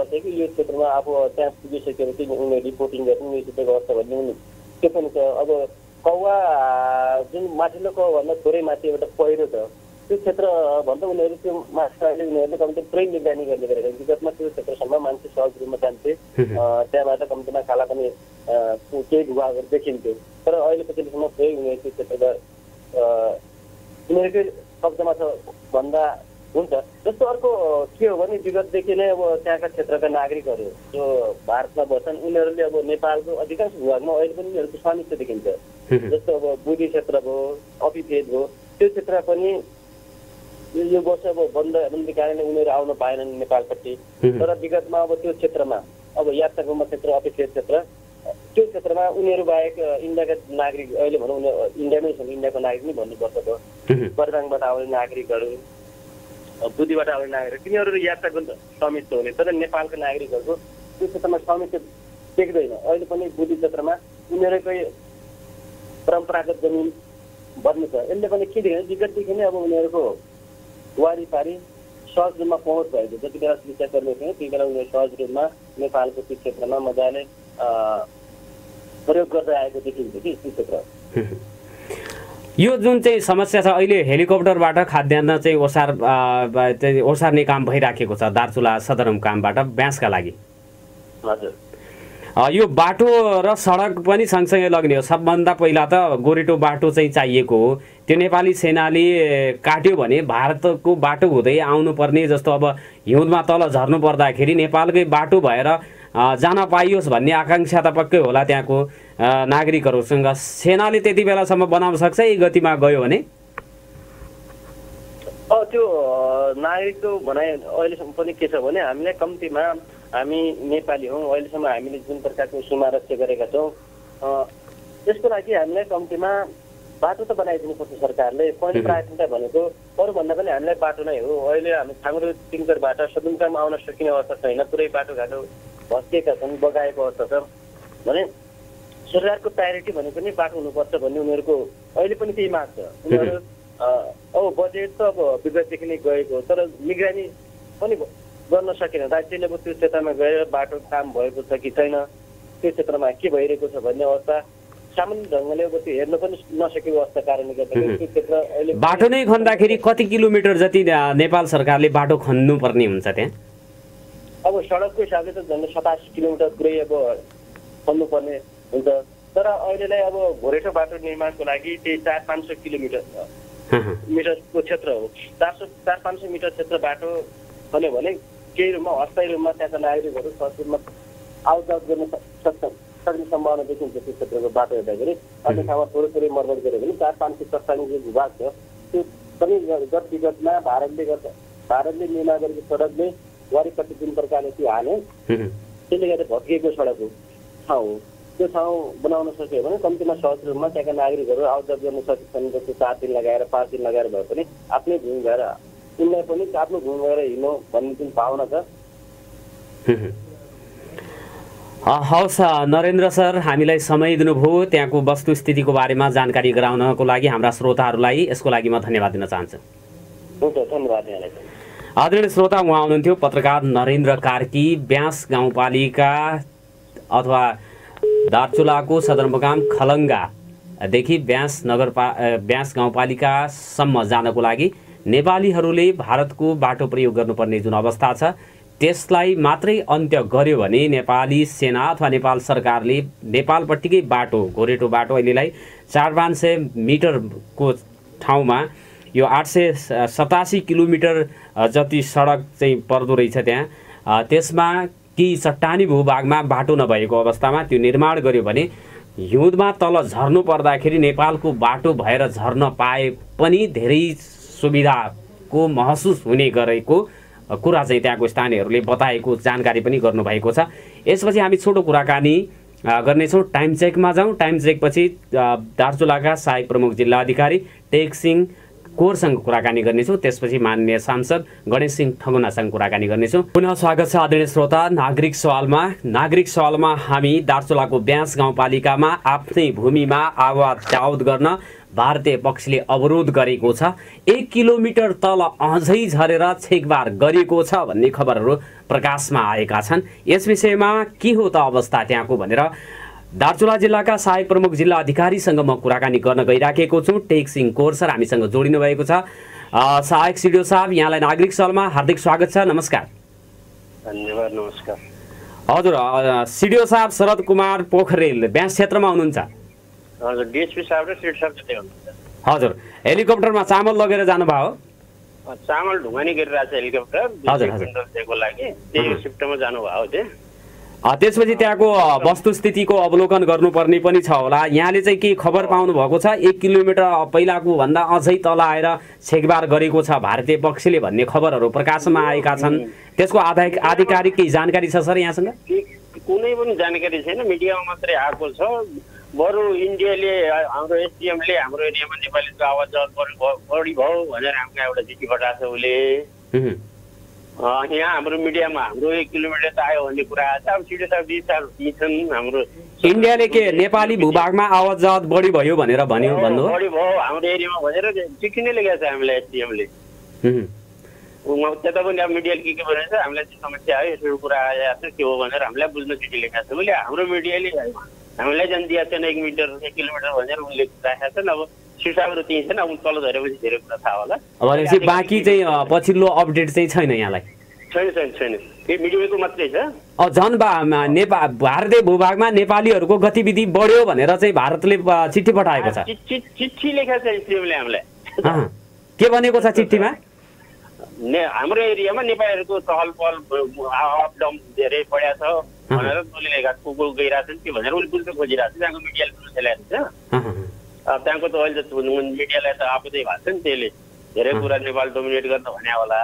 छ कि यो क्षेत्रमा अब त्यहाँ पुगिसकेपछि उनीहरूले रिपोर्टिङ गर्ने निश्चित गर्छ भन्ने त्यो पनि छ। अब कौवा जुन माथिल्लो कौवाभन्दा थोरै माथि एउटा पहिरो छ त्यो क्षेत्र भन्दा उनीहरू त्यो माछा अहिले उनीहरूले कम्ती पुरै निगरानी गर्ने गरेका विगतमा त्यो क्षेत्रसम्म मान्छे सहज रूपमा जान्थे त्यहाँबाट कम्तीमा काला पनि केही भूभागहरू देखिन्थ्यो तर अहिले पछिल्लोसम्म फेरि उनीहरू त्यो क्षेत्रका उनीहरूकै कब्जामा छ भन्दा हुन्छ। जस्तो अर्को के हो भने विगतदेखि नै अब त्यहाँका क्षेत्रका नागरिकहरू जो भारतमा बस्छन् उनीहरूले अब नेपालको अधिकांश भूभागमा अहिले पनि उनीहरूको स्वामित्व देखिन्छ। जस्तो अब बुढी क्षेत्र भयो अपिफेद भयो त्यो क्षेत्र पनि यो वर्ष अब बन्दबन्दीको कारणले उनीहरू आउन पाएनन् नेपालपट्टि तर विगतमा अब त्यो क्षेत्रमा अब यात्रा गुम्बा क्षेत्र अपिफेद क्षेत्र त्यो क्षेत्रमा उनीहरू बाहेक इन्डियाका नागरिक अहिले भनौँ इन्डियामै छन् इन्डियाको नागरिक नै भन्नुपर्छ त बर्दाङबाट आउने नागरिकहरू बुद्धिबाट आउने नागरिक तिनीहरू यात्राको स्वामित्व हुने तर नेपालको नागरिकहरूको त्यो क्षेत्रमा स्वामित्व देख्दैन। अहिले पनि बुद्धि क्षेत्रमा उनीहरूकै परम्परागत जमिन बन्नु छ। यसले पनि के देख्छ विगतदेखि नै अब उनीहरूको वारिपारि सहज रूपमा पहुँच भएको जति बेला विचार गर्ने थियो त्यति बेला उनीहरू सहज रूपमा नेपालको त्यो क्षेत्रमा मजाले प्रयोग गर्दै आएको देखिन्छ कि त्यो क्षेत्र। यो जुन चाहिँ समस्या छ अहिले हेलिकप्टरबाट खाद्यान्न चाहिँ ओसार्ने काम भइराखेको छ दार्चुला सदरमुकामबाट ब्यासका लागि। हजुर यो बाटो र सडक पनि सँगसँगै लग्ने हो। सबभन्दा पहिला त गोरेटो बाटो चाहिँ चाहिएको हो त्यो नेपाली सेनाले काट्यो भने भारतको बाटो हुँदै आउनुपर्ने जस्तो अब हिउँदमा तल झर्नु पर्दाखेरि नेपालकै बाटो भएर जान पाइयोस् भन्ने आकाङ्क्षा त पक्कै होला त्यहाँको नागरिकहरूसँग। सेनाले त्यति बेलासम्म बनाउन सक्छ यही गतिमा गयो भने? त्यो नागरिकको भनाइ अहिलेसम्म पनि के छ भने हामीलाई कम्तीमा हामी नेपाली हौँ अहिलेसम्म हामीले जुन प्रकारको सीमा रक्षा गरेका छौँ त्यसको लागि हामीलाई कम्तीमा बाटो त बनाइदिनुपर्छ सरकारले। पहिलो प्राथमिकता भनेको अरूभन्दा पनि हामीलाई बाटो नै हो। अहिले हामी छाङ्गु तिङकरबाट सदरमुकाम आउन सकिने अवस्था छैन पुरै बाटोघाटो भत्किएका छन् बगाएको अवस्था छ भने सरकारको प्रायोरिटी भनेको नि बाटो हुनुपर्छ भन्ने उनीहरूको अहिले पनि त्यही माग छ। उनीहरू अब बजेट त अब विगतदेखि नै गएको तर निगरानी पनि गर्न सकेन। राज्यले अब त्यो क्षेत्रमा गएर बाटो काम भएको छ कि छैन त्यो क्षेत्रमा के भइरहेको छ भन्ने अवस्था सामान्य ढङ्गले अब त्यो हेर्न पनि नसकेको अवस्था कारणले गर्दाखेरि त्यो क्षेत्र अहिले बाटो नै खन्दाखेरि कति किलोमिटर जति नेपाल सरकारले बाटो खन्नु पर्ने हुन्छ त्यहाँ? अब सडकको हिसाबले त झन्डै 87 किलोमिटर पुरै अब खन्नुपर्ने हुन्छ तर अहिलेलाई अब घोरेटो बाटो निर्माणको लागि त्यही 400-500 मिटरको क्षेत्र हो। 400-500 मिटर क्षेत्र बाटो खन्यो भने केही रूपमा अस्थायी रूपमा त्यहाँका नागरिकहरू सहज रूपमा आउटजाउट गर्न सक्ने सम्भावना देखिन्छ त्यो क्षेत्रको बाटो हेर्दाखेरि। अन्य ठाउँमा थोरै मर्मत गऱ्यो भने 400-500 जो भूभाग छ त्यो पनि गत विगतमा भारतले निर्माण गरेको सडकले वारिपट्टि जुन प्रकारले त्यो हाल्यो त्यसले गर्दा भत्किएको सडक हो ठाउँ हो। त्यो ठाउँ बनाउन सक्यो भने कम्तीमा सहज रूपमा त्यहाँका नागरिकहरू आउटजाउट गर्न सक्छन्। जस्तो 4 दिन लगाएर 5 दिन लगाएर भए पनि आफ्नै भूमि भएर उनलाई पनि आफ्नो भूमि भएर हिँड्नु भन्ने जुन भावना छ। हवस् नरेन्द्र सर हामीलाई समय दिनुभयो त्यहाँको वस्तुस्थितिको बारेमा जानकारी गराउनको लागि हाम्रा श्रोताहरूलाई यसको लागि म धन्यवाद दिन चाहन्छु। हुन्छ धन्यवाद यहाँलाई। आदरणीय श्रोता उहाँ हुनुहुन्थ्यो पत्रकार नरेन्द्र कार्की ब्यास गाउँपालिका अथवा दार्चुलाको सदरमुकाम खलङ्गादेखि ब्यास गाउँपालिकासम्म जानको लागि नेपालीहरूले भारतको बाटो प्रयोग गर्नुपर्ने जुन अवस्था छ त्यसलाई मात्रै अन्त्य गर्यो भने नेपाली सेना अथवा नेपाल सरकारले नेपालपट्टिकै बाटो घोरेटो बाटो अहिलेलाई 400-500 मिटरको ठाउँमा यो 887 किलोमिटर जति सडक चाहिँ पर्दो रहेछ त्यहाँ त्यसमा केही चट्टानी भूभागमा बाटो नभएको अवस्थामा त्यो निर्माण गर्यो भने हिउँदमा तल झर्नु पर्दाखेरि नेपालको बाटो भएर झर्न पाए पनि धेरै सुविधाको महसुस हुने गरेको कुरा चाहिँ त्यहाँको स्थानीयहरूले बताएको जानकारी पनि गर्नुभएको छ। यसपछि हामी छोटो कुराकानी गर्नेछौँ। टाइम चेकमा जाउँ। टाइम चेकपछि दार्चुलाका सहायक प्रमुख जिल्ला अधिकारी टेकसिंह कोरसँग कुराकानी गर्नेछौँ। त्यसपछि माननीय सांसद गणेश सिंह ठगुनासँग कुराकानी गर्नेछौँ। पुनः स्वागत छ आदरणीय श्रोता नागरिक सवालमा हामी दार्चुलाको ब्यास गाउँपालिकामा आफ्नै भूमिमा आवाज जावत गर्न भारतीय पक्षले अवरोध गरेको छ। 1 किलोमिटर तल अझै झरेर छेकबार गरिएको छ भन्ने खबरहरू प्रकाशमा आएका छन्। यस विषयमा के हो त अवस्था त्यहाँको भनेर दार्चुला जिल्लाका सहायक प्रमुख जिल्ला अधिकारीसँग म कुराकानी गर्न गइराखेको छु। टेकसिंह कोर सर हामीसँग जोडिनु भएको छ। सहायक सिडिओ साहब, यहाँलाई नागरिक सलमा हार्दिक स्वागत छ। नमस्कार। धन्यवाद। नमस्कार। हजुर, सिडिओ साहब शरद कुमार पोखरेल ब्यास क्षेत्रमा हुनुहुन्छ। हजुर, डिएसपी साहब र सिड साहब त्यतै हुनुहुन्छ। हजुर, हेलिकप्टरमा चामल लगेर जानुभयो? चामल ढुङ्गानी गरिरहेको छ हेलिकप्टर। हजुर, दिएको लागि त्यही सिफ्टमा जानुभयो त्यहाँ। त्यसपछि त्यहाँको वस्तुस्थितिको अवलोकन गर्नुपर्ने पनि छ होला। यहाँले चाहिँ के खबर पाउनु भएको छ? 1 किलोमिटर पहिलाको भन्दा अझै तल आएर छेकबार गरेको छ भारतीय पक्षले भन्ने खबरहरू प्रकाशमा आएका छन्। त्यसको आधिकारिक केही जानकारी छ सर यहाँसँग? कुनै पनि जानकारी छैन, मिडियामा मात्रै आएको छ। बरु इन्डियाले हाम्रो एसडिएमले हाम्रो एरियामा नेपालीको आवाज बढी भयो भनेर हामीलाई एउटा चिठी पठाएको छ उसले। यहाँ हाम्रो मिडियामा हाम्रो 1 किलोमिटर त आयो भन्ने कुरा आएको छ। अब सिडिओ साहब छन् हाम्रो इन्डियाले के नेपाली भूभागमा आवाज बढी भयो भनेर भन्नु बढी भयो हाम्रो एरियामा भनेर चिठी नै लेखेको छ हामीलाई एसडिएमले। त्यता पनि अब मिडियाले के भनेको छ, हामीलाई चाहिँ समस्या आयो, यसो कुरा आएको छ, के हो भनेर हामीलाई बुझ्न चिठी लेखेको छ। उसले हाम्रो मिडियाले हामीलाई जान दिएको छैन 1 किलोमिटर भनेर उनले राखेका छन्। अब सिसाहरू त्यही छन्, अब तल झरेपछि धेरै कुरा थाहा होला। भनेपछि बाँकी चाहिँ पछिल्लो अपडेट चाहिँ छैन यहाँलाई? छैन, यो मिडियाको मात्रै छ। झन् भारतीय भूभागमा नेपालीहरूको गतिविधि बढ्यो भनेर चाहिँ भारतले चिठी पठाएको छ। चिठी लेखेको छ एसडिएमले हामीलाई। के भनेको छ चिठीमा? हाम्रो एरियामा नेपालीहरूको चहल पहल अप डाउन धेरै बढ्या छ भनेर उसले लेखेको को गइरहेको छ के भनेर उसले बुझ्न खोजिरहेको छ। त्यहाँको मिडियाले बुझ्न खेलाएको छ। त्यहाँको त अहिले त मिडियालाई त आपदै भएको छ नि, त्यसले धेरै कुरा नेपाल डोमिनेट गर्न भने होला।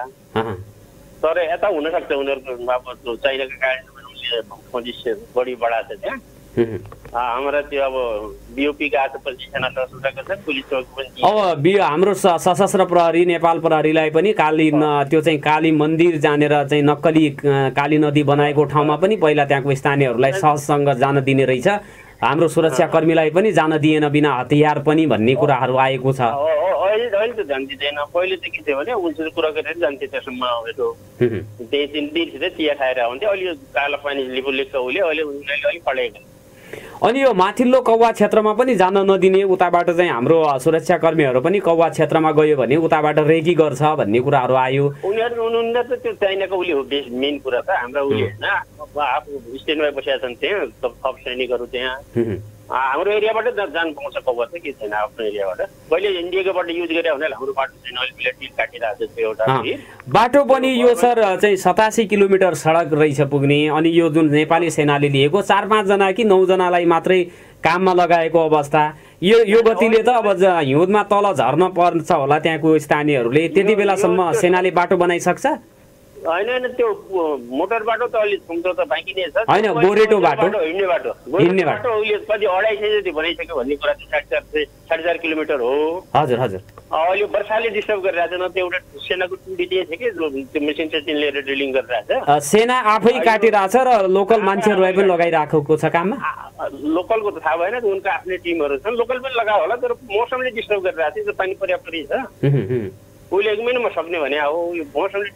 तर यता हुनसक्छ उनीहरूको अब चाइनाको कारण उसले पोजिसन बढी बढाएको छ त्यहाँ। हाम्रा त्यो अब बिओपीका आएपछि सेना सशस्त्रका छ, पुलिस चौकी पनि। अब हाम्रो सशस्त्र प्रहरी नेपाल प्रहरीलाई पनि त्यो चाहिँ काली मन्दिर जानेर चाहिँ नक्कली काली नदी बनाएको ठाउँमा पनि पहिला त्यहाँको स्थानीयहरूलाई सहजसँग जान दिने रहेछ। हाम्रो सुरक्षाकर्मीलाई पनि जान दिएन बिना हतियार पनि भन्ने कुराहरू आएको छ। अहिले त जान दिँदैन। पहिले चाहिँ के थियो भने उनीहरू कुरा गरेर जान्थे त्यसमा यसो त्यही दिनसित चिया खाएर हुन्थ्यो। अहिले कालो पानी लिपु लेख्छ उसले, अहिले उनीहरूले अलिक पढेको। अनि यो माथिल्लो कौवा क्षेत्रमा पनि जान नदिने, उताबाट चाहिँ हाम्रो सुरक्षाकर्मीहरू पनि कौवा क्षेत्रमा गयो भने उताबाट रेकी गर्छ भन्ने कुराहरू आयो। उनीहरू त त्यो चाइनाको उसले हो मेन कुरा त। हाम्रा उसले होइन आफू स्ट्यान्डमा बसेका छन् त्यहाँ थप सैनिकहरू त्यहाँ। हाम्रो एरियाबाट जान पाउँछ कौवा चाहिँ के छैन आफ्नो एरियाबाट। पहिले इन्डियाकोबाट युज गरे भने हाम्रो बाटो छैन, अहिले टिल काटिरहेको छ एउटा बाटो पनि। यो सर चाहिँ 87 किलोमिटर सडक रहेछ पुग्ने। अनि यो जुन नेपाली सेनाले लिएको 4-5 जना कि 9 जनालाई मात्रै काममा लगाएको अवस्था, यो गतिले त अब हिउँदमा तल झर्न पर्छ होला त्यहाँको स्थानीयहरूले। त्यति बेलासम्म सेनाले बाटो बनाइसक्छ? होइन, त्यो मोटर बाटो त अलि थुम्रो त बाँकी नै छ। होइन, गोरेटो बाटो हिँड्ने बाटो उसले कति 250 जति बनाइसक्यो भन्ने कुरा चाहिँ 4.5 किलोमिटर हो। हजुर हजुर। अहिले वर्षाले डिस्टर्ब गरिरहेको छ न, त्यो एउटा सेनाको टुडी दिए थियो कि त्यो मेसिन सेसिन लिएर ड्रिलिङ गरिरहेको छ। सेना आफै काटिरहेछ र लोकल मान्छेहरूलाई पनि लगाइराखेको छ काममा। लोकलको त थाहा भएन, उनको आफ्नै टिमहरू छन्, लोकल पनि लगायो होला। तर मौसमले डिस्टर्ब गरिरहेको थियो, पानी पर्याप्त छ। उसले 1 महिनामा सक्ने भने हो, यो मौसमले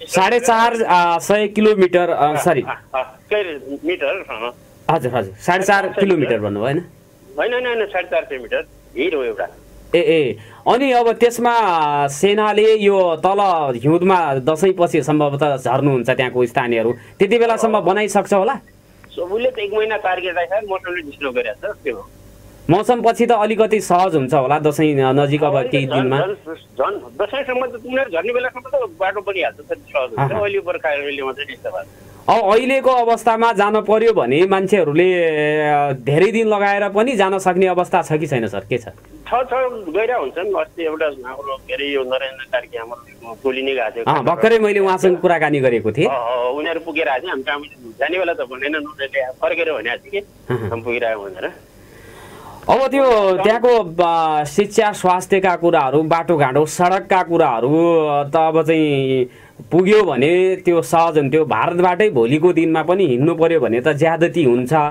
450 किलोमिटर सरी मिटर। हजुर हजुर, 4.5 किलोमिटर भन्नु भएन? होइन 450 मिटर हिँड हो एउटा। ए अनि अब त्यसमा सेनाले यो तल हिउँदमा दसैँपछि सम्भवतः झर्नुहुन्छ त्यहाँको स्थानीयहरू, त्यति बेलासम्म बनाइसक्छ होला? उसले त 1 महिना टार्गेट राखेर मौसमले डिस्टर्ब गरिरहेको छ। त्यो मौसम पछि त अलिकति सहज हुन्छ होला दसैँ नजिक अब केही दिनमा। झन् दसैँसम्म त उनीहरू झर्ने बेलासम्म त बाटो परिहाल्छ, सहज हुन्छ। अहिले बर्खा अहिले मात्रै डिस्टर्ब भएको। अब अहिलेको अवस्थामा जान पर्यो भने मान्छेहरूले धेरै दिन लगाएर पनि जान सक्ने अवस्था छ कि छैन सर? के छ? गइरहेको हुन्छन्। अस्ति एउटा हाम्रो के अरे यो नरेन्द्र कार्की हाम्रो टोली नै गएको थियो, भर्खरै मैले उहाँसँग कुराकानी गरेको थिएँ। उनीहरू पुगेर आएको थियो। हामी जाने बेला त भनेन, उनीहरूले फर्केर भनेको थियो कि हामी पुगिरहेको भनेर। अब त्यो त्यहाँको शिक्षा स्वास्थ्यका कुराहरू, बाटोघाटो सडकका कुराहरू त अब चाहिँ पुग्यो भने त्यो सहज हुन्थ्यो। भारतबाटै भोलिको दिनमा पनि हिँड्नु पर्यो भने त ज्यादती हुन्छ।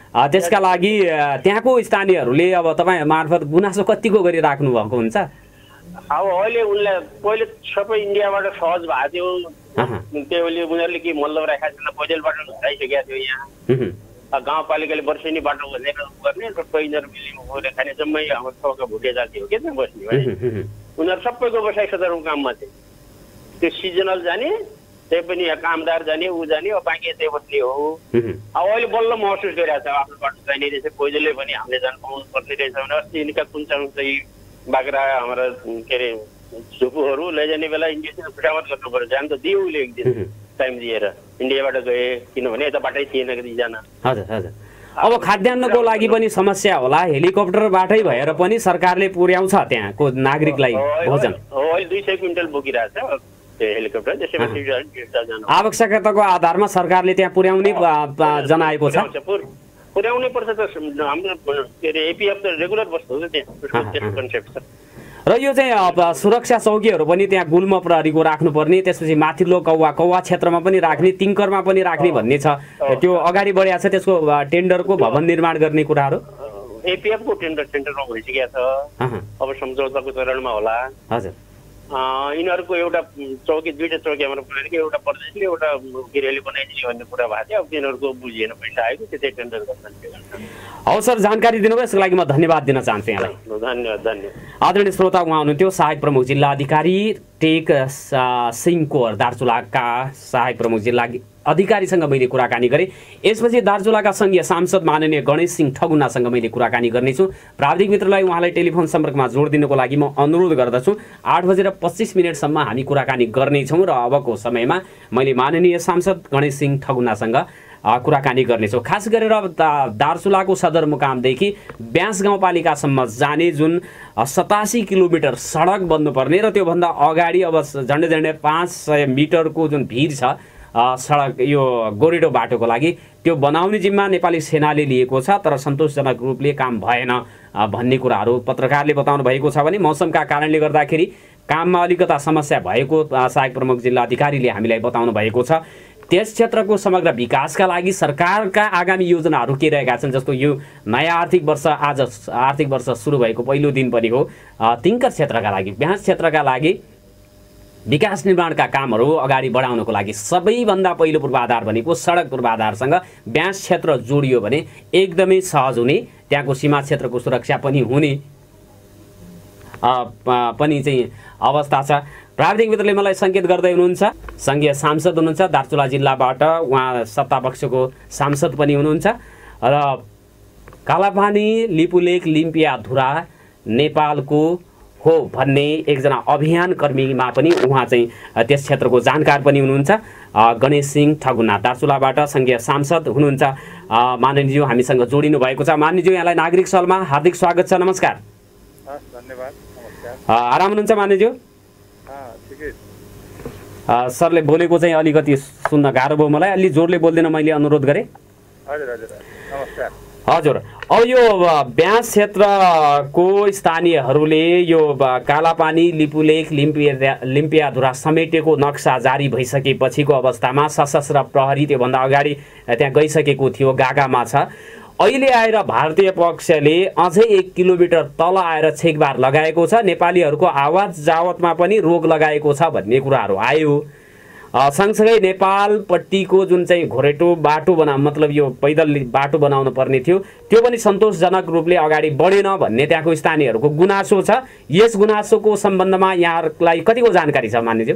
त्यसका लागि त्यहाँको स्थानीयहरूले अब तपाईँ मार्फत गुनासो कतिको गरिराख्नु भएको हुन्छ? अब अहिले उनलाई पहिले सबै इन्डियाबाट सहज भएको थियो, त्यसले उनीहरूले के मतलब राखेको छैन, पैदल बाटो आइसकेको थियो यहाँ। गाउँपालिकाले वर्षेनी बाटो भनेर गर्ने र पैदल मिलिङ गएर खाने जम्मै हाम्रो ठाउँका भुटे जाति हो के त्यहाँ बस्ने भने उनीहरू सबैको व्यवसाय सदरमुकाममा थियो। त्यो सिजनल जाने, त्यही पनि कामदार जाने, ऊ जाने, अब बाँकी यतै बस्ने हो। अब अहिले बल्ल महसुस गरिरहेको छ आफ्नो बाटो चाहिने रहेछ, पैदलै पनि हामीले जानु पाउनु पर्ने रहेछ भने अस्ति यिनका कुन चाहिँ बाख्रा हाम्रा के अरे झुपुहरू लैजाने बेला इन्जेक्सन फुटामत गर्नु पर्यो। जान त दियो उसले एक दिन टाइम दिएर, इन्डियाबाट गए किनभने यता बाटै थिएन दुईजना। हजुर हजुर। अब खाद्यान्नको लागि पनि समस्या होला, हेलिकप्टरबाटै भएर पनि सरकारले पुर्याउँछ त्यहाँको नागरिकलाई भोजन। अहिले 200 क्विन्टल बोकिरहेको छ हेलिकप्टर, त्यसैमा आवश्यकताको आधारमा सरकारले त्यहाँ पुर्याउने जनाएको छ। पुर्याउनै पर्छ त, हाम्रो के अरे एपिएफ त रेगुलर बस्छ त्यहाँ कन्सेप्ट छ। र यो चाहिँ सुरक्षा चौकीहरू पनि त्यहाँ गुल्म प्रहरीको राख्नुपर्ने, त्यसपछि माथिल्लो कौवा क्षेत्रमा पनि राख्ने, तिङ्करमा पनि राख्ने भन्ने छ। त्यो अगाडि बढिया छ त्यसको टेन्डरको भवन निर्माण गर्ने कुराहरू? एपिएफको टेन्डरमा भइसकेको छ, अब सम्झौताको चरणमा होला। हजुर। यिनीहरूको एउटा चौकी, दुईवटा चौकी हाम्रो पुऱ्याएर एउटा प्रदेशले एउटा गिरेली बनाइदिने भन्ने कुरा भएको थियो। अब तिनीहरूको बुझिएन, पैसा आएको त्यतै टेन्डर गर्छन्। हवस् सर, जानकारी दिनुभयो, यसको लागि म धन्यवाद दिन चाहन्छु यहाँलाई। धन्यवाद। आदरणीय श्रोता, उहाँ हुनुहुन्थ्यो सहायक प्रमुख जिल्ला अधिकारी टेक सिंहकोर, दार्चुलाका सहायक प्रमुख जिल्ला अधिकारीसँग मैले कुराकानी गरेँ। यसपछि दार्चुलाका सङ्घीय सांसद माननीय गणेश सिंह ठगुनासँग मैले कुराकानी गर्नेछु। प्राविधिक मित्रलाई उहाँलाई टेलिफोन सम्पर्कमा जोड दिनको लागि म अनुरोध गर्दछु। 8:25 हामी कुराकानी गर्नेछौँ र अबको समयमा मैले माननीय सांसद गणेश सिंह ठगुनासँग कुराकानी गर्नेछौँ। खास गरेर दार्चुलाको सदरमुकामदेखि ब्यास गाउँपालिकासम्म जाने जुन 87 किलोमिटर सडक बन्नुपर्ने र त्योभन्दा अगाडि अब झन्डै 500 मिटरको जुन भिड छ सडक, यो गोरेटो बाटोको लागि त्यो बनाउने जिम्मा नेपाली सेनाले लिएको छ, तर सन्तोषजनक रूपले काम भएन भन्ने कुराहरू पत्रकारले बताउनु भएको छ भने मौसमका कारणले गर्दाखेरि काममा अलिकता समस्या भएको सहायक प्रमुख जिल्ला अधिकारीले हामीलाई बताउनु भएको छ। त्यस क्षेत्रको समग्र विकासका लागि सरकारका आगामी योजनाहरू के रहेका छन्, जस्तो यो नयाँ आर्थिक वर्ष, आज आर्थिक वर्ष सुरु भएको पहिलो दिन पनि हो, तिङ्कर क्षेत्रका लागि, ब्यास क्षेत्रका लागि विकास निर्माणका कामहरू अगाडि बढाउनको लागि सबैभन्दा पहिलो पूर्वाधार भनेको सडक पूर्वाधारसँग ब्यास क्षेत्र जोडियो भने एकदमै सहज हुने, त्यहाँको सीमा क्षेत्रको सुरक्षा पनि हुने पनि चाहिँ अवस्था छ। प्राविधिक मित्रले मलाई सङ्केत गर्दै हुनुहुन्छ, सङ्घीय सांसद हुनुहुन्छ दार्चुला जिल्लाबाट, उहाँ सत्तापक्षको सांसद पनि हुनुहुन्छ र कालापानी लिपुलेक लिम्पियाधुरा नेपालको हो भन्ने एकजना अभियान कर्मीमा पनि उहाँ चाहिँ त्यस क्षेत्रको जानकार पनि हुनुहुन्छ। गणेश सिंह ठगुना दार्चुलाबाट सङ्घीय सांसद हुनुहुन्छ। माननीयज्यू हामीसँग जोडिनु भएको छ। माननीयज्यू, यहाँलाई नागरिक सलमा हार्दिक स्वागत छ। नमस्कार। धन्यवाद। आराम हुनुहुन्छ माननीयज्यू? सरले बोलेको चाहिँ अलिकति सुन्न गाह्रो भयो मलाई, अलि जोडले बोल्दिन मैले अनुरोध गरेँ। हजुर, अब यो ब्यास क्षेत्रको स्थानीयहरूले यो कालापानी लिपुलेक लिम्पियाधुरा समेटेको नक्सा जारी भइसकेपछिको अवस्थामा सशस्त्र प्रहरी त्योभन्दा अगाडि त्यहाँ गइसकेको थियो, गागामा छ। अहिले आएर भारतीय पक्षले अझै 1 किलोमिटर तल आएर छेकबार लगाएको छ, नेपालीहरूको आवाज जावतमा पनि रोक लगाएको छ भन्ने कुराहरू आयो। सँगसँगै नेपालपट्टिको जुन चाहिँ घोरेटो बाटो मतलब यो पैदल बाटो बनाउनु पर्ने थियो, त्यो पनि सन्तोषजनक रूपले अगाडि बढेन भन्ने त्यहाँको स्थानीयहरूको गुनासो छ। यस गुनासोको सम्बन्धमा यहाँहरूलाई कतिको जानकारी छ मान्यज्यू?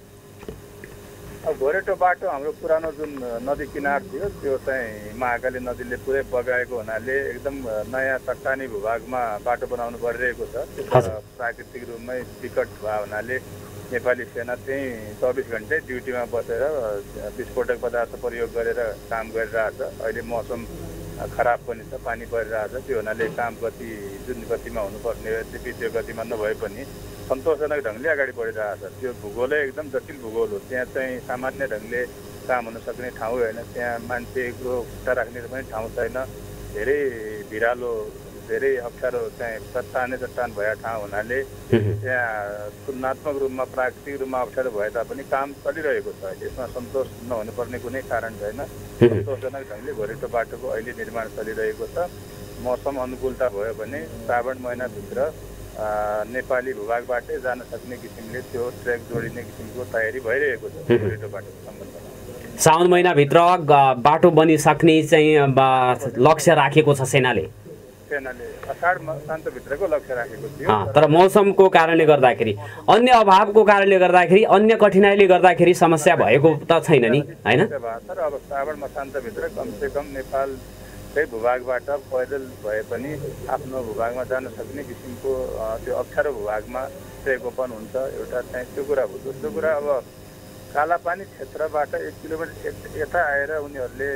घोरेटो बाटो हाम्रो पुरानो जुन नदी किनार थियो त्यो चाहिँ महाकाली नदीले पुरै बगाएको हुनाले एकदम नयाँ चट्टानी भूभागमा बाटो बनाउनु परिरहेको छ। प्राकृतिक रूपमै विकट भए हुनाले नेपाली सेना चाहिँ 24 घन्टे ड्युटीमा बसेर विस्फोटक पदार्थ प्रयोग गरेर काम गरिरहेछ। अहिले मौसम खराब पनि छ, पानी परिरहेछ, त्यो हुनाले काम गति जुन गतिमा हुनुपर्ने त्यो गतिमा नभए पनि सन्तोषजनक ढङ्गले अगाडि बढिरहेछ। त्यो भूगोलै एकदम जटिल भूगोल हो, त्यहाँ चाहिँ सामान्य ढङ्गले काम हुन सक्ने ठाउँ होइन, त्यहाँ मान्छेको खुट्टा राख्ने पनि ठाउँ छैन, धेरै भिरालो धेरै अप्ठ्यारो चाहिँ चट्टान भएका ठाउँ हुनाले त्यहाँ तुलनात्मक रूपमा प्राकृतिक रूपमा अप्ठ्यारो भए तापनि काम चलिरहेको छ। यसमा सन्तोष नहुनुपर्ने कुनै कारण छैन। सन्तोषजनक ढङ्गले गोरेटो बाटोको अहिले निर्माण चलिरहेको छ। मौसम अनुकूलता भयो भने श्रावण महिनाभित्र नेपाली भूभागबाटै जान सक्ने किसिमले त्यो ट्र्याक जोडिने किसिमको तयारी भइरहेको छ गोरेटो बाटोको सम्बन्धमा। साउन महिनाभित्र बाटो बनिसक्ने चाहिँ लक्ष्य राखेको छ सेनाले अषाढ मसान्तभित्रको लक्ष्य राखेको थियो। तर मौसमको कारणले गर्दाखेरि, अन्य अभावको कारणले गर्दाखेरि, अन्य कठिनाइले गर्दाखेरि समस्या भएको त छैन नि, हैन? तर अब श्रावण मसान्तभित्र कमसेकम नेपालकै भूभागबाट पैदल भए पनि आफ्नो भूभागमा जान सक्ने किसिमको त्यो अप्ठ्यारो भूभागमा ट्रेकोपन हुन्छ। एउटा चाहिँ त्यो कुरा हो। दोस्रो कुरा, अब कालापानी क्षेत्रबाट 1 किलोमिटर यता आएर उनीहरूले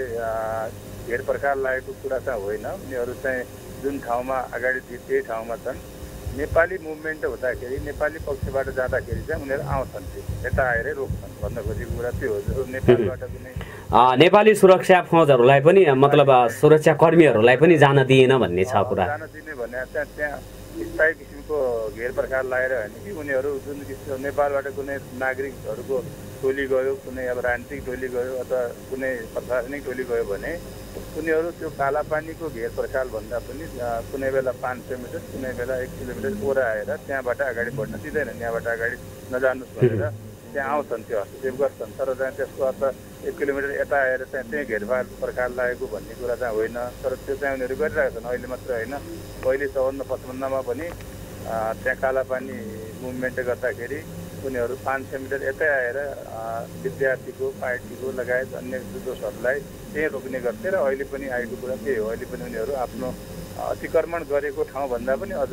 घेर प्रकार लागेको कुरा चाहिँ होइन। उनीहरू चाहिँ जुन ठाउँमा अगाडि त्यही ठाउँमा छन्। नेपाली मुभमेन्ट हुँदाखेरि, नेपाली पक्षबाट जाँदाखेरि चाहिँ उनीहरू आउँछन्, यता आएरै रोक्छन् भन्न खोजेको कुरा त्यो हो। नेपालबाट कुनै नेपाली सुरक्षा फौजहरूलाई पनि, मतलब सुरक्षा कर्मीहरूलाई पनि जान दिएन भन्ने छ कुरा। जान दिने भने त्यहाँ स्थायी किसिमको घेर प्रकार लगाएर होइन कि उनीहरू जुन किसिम नेपालबाट कुनै नागरिकहरूको टोली गयो, कुनै अब राजनीतिक टोली गयो अथवा कुनै प्रशासनिक टोली गयो भने उनीहरू त्यो कालापानीको घेर प्रकार भन्दा पनि कुनै बेला 500 मिटर, कुनै बेला 1 किलोमिटर ओराएर त्यहाँबाट अगाडि बढ्न दिँदैनन्। यहाँबाट अगाडि नजानुहोस् भनेर त्यहाँ आउँछन्, त्यो हस्तक्षेप गर्छन्। तर चाहिँ त्यसको अर्थ 1 किलोमिटर यता आएर चाहिँ त्यही घेरबार प्रकार लागेको भन्ने कुरा चाहिँ होइन। तर त्यो चाहिँ उनीहरू गरिरहेका छन्। अहिले मात्र होइन, पहिले 54-55मा पनि त्यहाँ कालापानी मुभमेन्ट गर्दाखेरि उनीहरू 500 मिटर यतै आएर विद्यार्थीको, पार्टीको लगायत अन्य जुलुसहरूलाई त्यही रोक्ने गर्थे र अहिले पनि आएको कुरा त्यही हो। अहिले पनि उनीहरू आफ्नो अतिक्रमण गरेको ठाउँभन्दा पनि अझ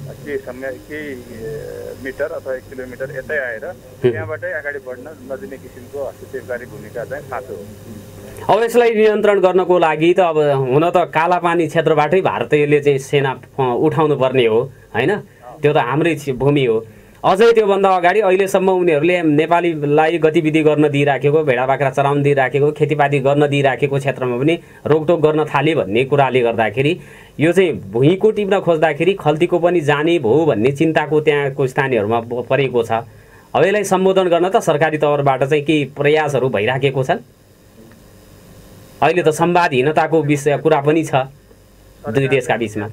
केही मिटर अथवा 1 किलोमिटर यतै आएर त्यहाँबाटै अगाडि बढ्न नदिने किसिमको हस्तक्षेपकारी भूमिका चाहिँ खाँचो हो। अब यसलाई नियन्त्रण गर्नको लागि त अब हुन त कालापानी क्षेत्रबाटै भारतीयले चाहिँ सेना उठाउनु पर्ने हो, हैन? त्यो त हाम्रै भूमि हो। अझै त्योभन्दा अगाडि अहिलेसम्म उनीहरूले नेपालीलाई गतिविधि गर्न दिइराखेको, भेडा बाख्रा चराउन दिइराखेको, खेतीपाती गर्न दिइराखेको क्षेत्रमा पनि रोकटोक गर्न थाले भन्ने कुराले गर्दाखेरि यो चाहिँ भुइँको टिप्न खोज्दाखेरि खल्तीको पनि जाने भयो भन्ने चिन्ताको त्यहाँको स्थानीयहरूमा परेको छ। अब यसलाई सम्बोधन गर्न त सरकारी तवरबाट चाहिँ केही प्रयासहरू भइराखेको छन्। अहिले त संवादहीनताको विषय कुरा पनि छ दुई देशका बीचमा।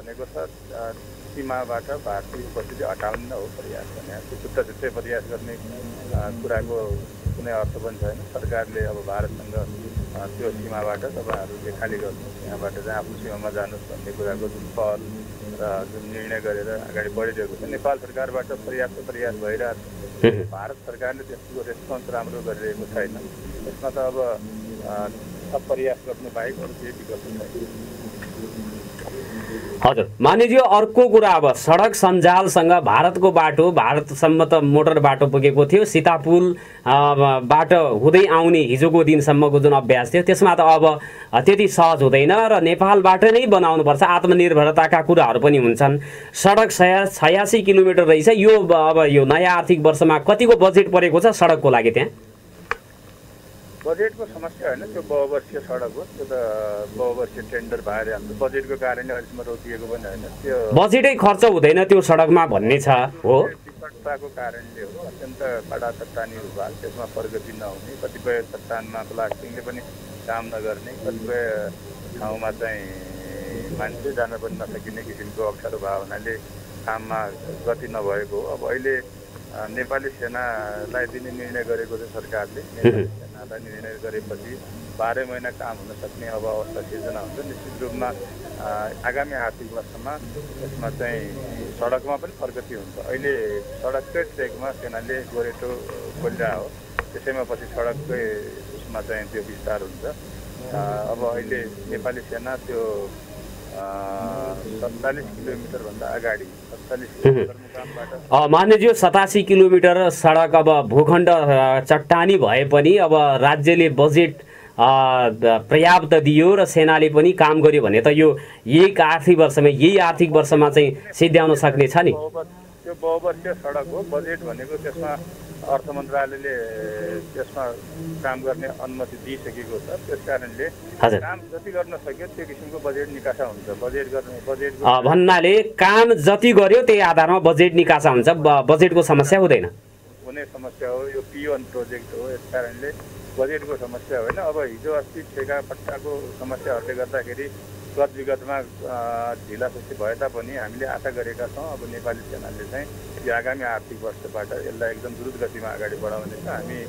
सीमाबाट भारतीय उपस्थिति हटाउन हो प्रयास भने छुट्टै प्रयास गर्ने कुराको कुनै अर्थ पनि छैन। सरकारले अब भारतसँग त्यो सीमाबाट तपाईँहरूले खाली गर्नुहोस्, यहाँबाट चाहिँ आफ्नो सीमामा जानुहोस् भन्ने कुराको जुन पहल र जुन निर्णय गरेर अगाडि बढिरहेको छ, नेपाल सरकारबाट पर्याप्त प्रयास भइरहेको छ। भारत सरकारले त्यसको रेस्पोन्स राम्रो गरिरहेको छैन। यसमा त अब सब प्रयास गर्नु बाहेक अरू केही विकल्प छैन। हजुर मानिज्यू, अर्को कुरा, अब सडक सञ्जालसँग भारतको बाटो, भारतसम्म त मोटर बाटो पुगेको थियो, सीतापुल बाट हुँदै आउने हिजोको दिनसम्मको जुन अभ्यास थियो त्यसमा त अब त्यति सहज हुँदैन र नेपालबाट नै बनाउनुपर्छ। आत्मनिर्भरताका कुराहरू पनि हुन्छन्। सडक 86 किलोमिटर रहेछ। यो अब यो नयाँ आर्थिक वर्षमा कतिको बजेट परेको छ सडकको लागि? त्यहाँ बजेटको समस्या होइन, त्यो बहुवर्षीय सडक हो। त्यो त बहुवर्षीय टेन्डर भएर हाम्रो बजेटको कारणले अहिलेसम्म रोकिएको पनि होइन। त्यो बजेटै खर्च हुँदैन त्यो सडकमा भन्ने छ हो। विकटताको कारणले हो। अत्यन्त कडा चट्टानी भूभाग, त्यसमा प्रगति नहुने, कतिपय चट्टानमा प्लास्टिकले पनि काम नगर्ने, कतिपय ठाउँमा चाहिँ मान्छे जान पनि नसकिने किसिमको अप्ठ्यारो भावनाले काममा गति नभएको हो। अब अहिले नेपाली सेनालाई दिने निर्णय गरेको छ सरकारले। सेनालाई निर्णय गरेपछि 12 महिना काम हुन सक्ने अब अवस्था सिर्जना हुन्छ। निश्चित रूपमा आगामी आर्थिक वर्षमा यसमा चाहिँ सडकमा पनि प्रगति हुन्छ। अहिले सडककै ट्रेकमा सेनाले गोरेटो खोलिरहेको हो, त्यसैमा पछि सडककै उसमा चाहिँ त्यो विस्तार हुन्छ। अब अहिले नेपाली सेना त्यो 47 किलोमिटर भन्दा अगाडि 47 किलोमिटर मुकामबाट मान्यज्यू 87 किलोमिटर सडक अब भूखण्ड चट्टानी भए पनि अब राज्यले बजेट पर्याप्त दियो र सेनाले पनि काम गर्यो भने त यो यही आर्थिक वर्षमा चाहिँ सिद्ध्याउन सक्ने छ नि। त्यो बहुवर्षीय सडक हो। बजेट भनेको त्यसमा अर्थ मन्त्रालयले त्यसमा काम गर्ने अनुमति दिइसकेको छ। त्यसकारणले काम जति गर्न सक्यो त्यो किसिमको बजेट निकासा हुन्छ। बजेट भन्नाले काम जति गर्यो त्यही आधारमा बजेट निकासा हुन्छ, बजेटको समस्या हुँदैन। हुने समस्या हो, यो P1 प्रोजेक्ट हो, यसकारणले बजेटको समस्या होइन। अब हिजो अस्ति ठेका पट्टाको समस्याहरूले गर्दाखेरि गत विगतमा ढिलासुस्ती भए तापनि हामीले आशा गरेका छौँ अब नेपाली सेनाले चाहिँ यो आगामी आर्थिक वर्षबाट यसलाई एकदम द्रुत गतिमा अगाडि बढाउनेछ। हामी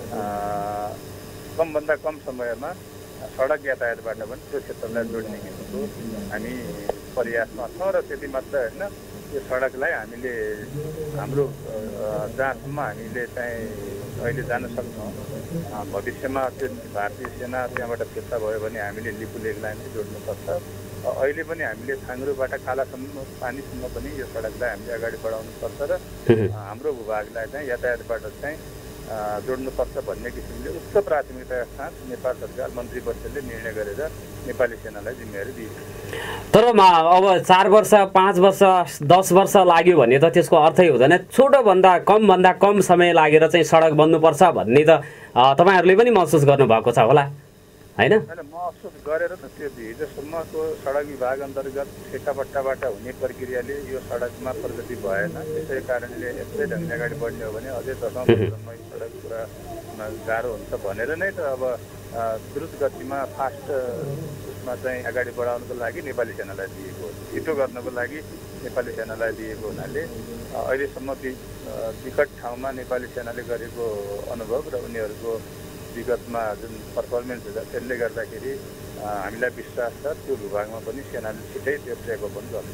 कमभन्दा कम समयमा सडक यातायातबाट पनि त्यो क्षेत्रलाई जोड्ने किसिमको हामी प्रयासमा छौँ। र त्यति मात्र होइन, यो सडकलाई हामीले हाम्रो जहाँसम्म हामीले चाहिँ अहिले जान सक्छौँ, भविष्यमा त्यो भारतीय सेना त्यहाँबाट फिर्ता भयो भने हामीले लिपुलेखलाई नै जोड्नुपर्छ। अहिले पनि हामीले छाङ्ग्रोबाट कालासम्म पानीसम्म पनि यो सडकलाई हामीले अगाडि बढाउनुपर्छ र हाम्रो भूभागलाई चाहिँ यातायातबाट चाहिँ जोड्नुपर्छ भन्ने किसिमले उच्च प्राथमिकताका साथ नेपाल सरकार मन्त्री परिषदले निर्णय गरेर नेपाली सेनालाई जिम्मेवारी दिएको। तर अब 4 वर्ष 5 वर्ष 10 वर्ष लाग्यो भने त त्यसको अर्थै हुँदैन। छोटोभन्दा कम समय लागेर चाहिँ सडक बन्नुपर्छ भन्ने त तपाईँहरूले पनि महसुस गर्नुभएको छ होला होइन? महसुस गरेर त त्यो हिजोसम्मको सडक विभाग अन्तर्गत ठेकापट्टाबाट हुने प्रक्रियाले यो सडकमा प्रगति भएन। त्यसै कारणले यस्तै ढङ्गले अगाडि बढ्ने हो भने अझै 10औं वर्षमा सडक पुरा गाह्रो हुन्छ भनेर नै त अब द्रुत गतिमा फास्ट उसमा चाहिँ अगाडि बढाउनको लागि नेपाली सेनालाई दिएको हो। छिटो गर्नको लागि नेपाली सेनालाई दिएको हुनाले अहिलेसम्म विकट ठाउँमा नेपाली सेनाले गरेको अनुभव र उनीहरूको विगतमा जुन पर्फर्मेन्स हुन्छ त्यसले गर्दाखेरि हामीलाई विश्वास छ त्यो भूभागमा पनि सेनाले छिटै त्यो टेकअप गर्छ।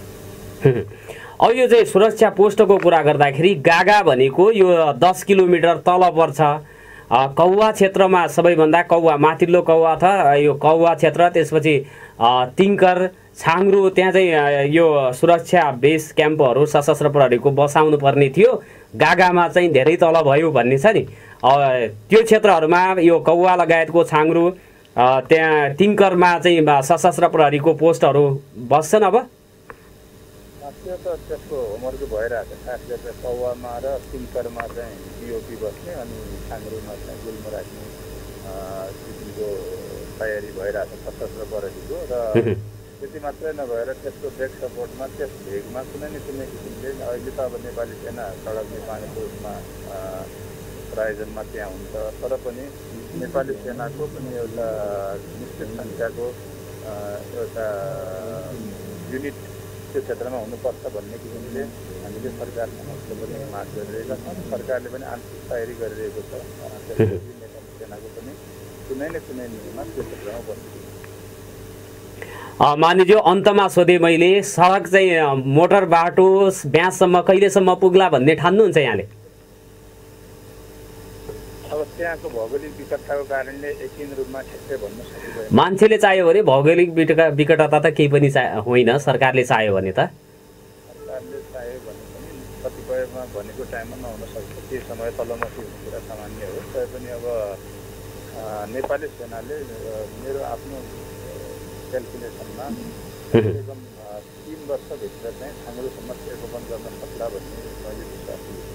अब यो चाहिँ सुरक्षा पोस्टको कुरा गर्दाखेरि गागा भनेको यो 10 किलोमिटर तल पर्छ। कौवा क्षेत्रमा सबैभन्दा माथिल्लो कौवा छ यो कौवा क्षेत्र, त्यसपछि तिङ्कर छाङ्ग्रो त्यहाँ चाहिँ यो सुरक्षा बेस क्याम्पहरू सशस्त्र प्रहरीको बसाउनु पर्ने थियो। गागामा चाहिँ धेरै तल भयो भन्ने छ नि, त्यो क्षेत्रहरूमा यो कौवा लगायतको छाङ्ग्रो त्यहाँ तिङ्करमा चाहिँ सशस्त्र प्रहरीको पोस्टहरू बस्छन्। अब त्यो त त्यसको होमवर्क भइरहेको छ। खास गरेर कौवामा र तिङ्करमा चाहिँ डिओपी बस्ने अनि छाङ्ग्रोमा चाहिँ गुल्म राख्ने किसिमको तयारी भइरहेको छ सशस्त्र प्रहरीको। र त्यति मात्रै नभएर त्यसको ब्याक सपोर्टमा त्यस भेगमा कुनै न कुनै किसिमले अहिले त अब नेपाली सेना सडक निर्माणको उसमा प्रायोजनमा त्यहाँ हुन्छ, तर पनि नेपाली सेनाको पनि एउटा निश्चित सङ्ख्याको एउटा युनिट त्यो क्षेत्रमा हुनुपर्छ भन्ने किसिमले हामीले सरकार समक्ष पनि माग गरिरहेका छौँ। सरकारले पनि आन्तरिक तयारी गरिरहेको छ। त्यसपछि नेपाली सेनाको पनि कुनै न कुनै निर्माण त्यो क्षेत्रमा बस्छ। मानिज्यू अन्तमा सोधेँ मैले, सडक चाहिँ मोटर बाटो ब्याससम्म कहिलेसम्म पुग्ला भन्ने ठान्नुहुन्छ यहाँले? अब त्यहाँको भौगोलिक विकटताको कारणले यकिन रूपमा ठ्याक्कै भन्न सकिँदैन। मान्छेले चाह्यो भने भौगोलिक विकटता त केही पनि होइन, सरकारले चाह्यो भने त सरकारले चाह्यो भने पनि कतिपयमा भनेको टाइममा नहुन सक्छ, केही समय तलमाथि हुने कुरा सामान्य हो। तैपनि अब नेपाली सेनाले मेरो आफ्नो क्यालकुलेसनमा कमसेकम 3 वर्षभित्र चाहिँ छाङ्ग्रो समस्या बन्द गर्न सक्ला भन्ने मैले विश्वास गर्छु।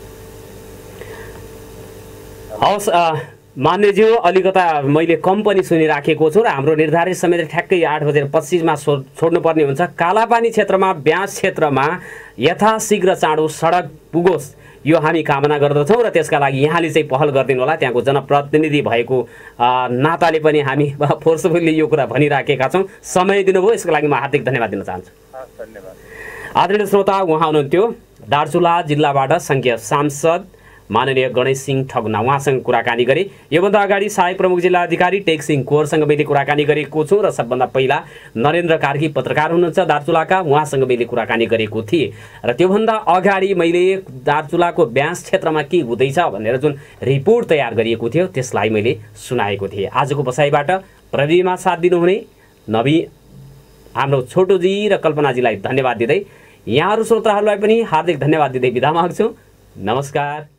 हवस् मान्यज्यू, अलिकता मैले कम पनि सुनिराखेको छु र हाम्रो निर्धारित समय ठ्याक्कै 8:25 छोड्नुपर्ने हुन्छ। कालापानी क्षेत्रमा ब्यास क्षेत्रमा यथाशीघ्र चाँडो सडक पुगोस् यो हामी कामना गर्दछौँ र त्यसका लागि यहाँले चाहिँ पहल गरिदिनु होला। त्यहाँको जनप्रतिनिधि भएको नाताले पनि हामी फोर्सफुल्ली यो कुरा भनिराखेका छौँ। समय दिनुभयो यसको लागि म हार्दिक धन्यवाद दिन चाहन्छु। धन्यवाद। आदरणीय श्रोता, उहाँ हुनुहुन्थ्यो दार्चुला जिल्लाबाट सङ्घीय सांसद माननीय गणेश सिंह ठगुना। उहाँसँग कुराकानी गरे। योभन्दा अगाडि सहायक प्रमुख जिल्ला अधिकारी टेक सिंह कोरसँग मैले कुराकानी गरेको छु र सबभन्दा पहिला नरेन्द्र कार्की पत्रकार हुनुहुन्छ दार्चुलाका, उहाँसँग मैले कुराकानी गरेको थिएँ। र त्योभन्दा अगाडि मैले दार्चुलाको ब्यास क्षेत्रमा के हुँदैछ भनेर जुन रिपोर्ट तयार गरिएको थियो त्यसलाई मैले सुनाएको थिएँ। आजको बसाइबाट प्रविधिमा साथ दिनुहुने नबी हाम्रो छोटोजी र कल्पनाजीलाई धन्यवाद दिँदै यहाँहरू श्रोताहरूलाई पनि हार्दिक धन्यवाद दिँदै बिदा माग्छु। नमस्कार।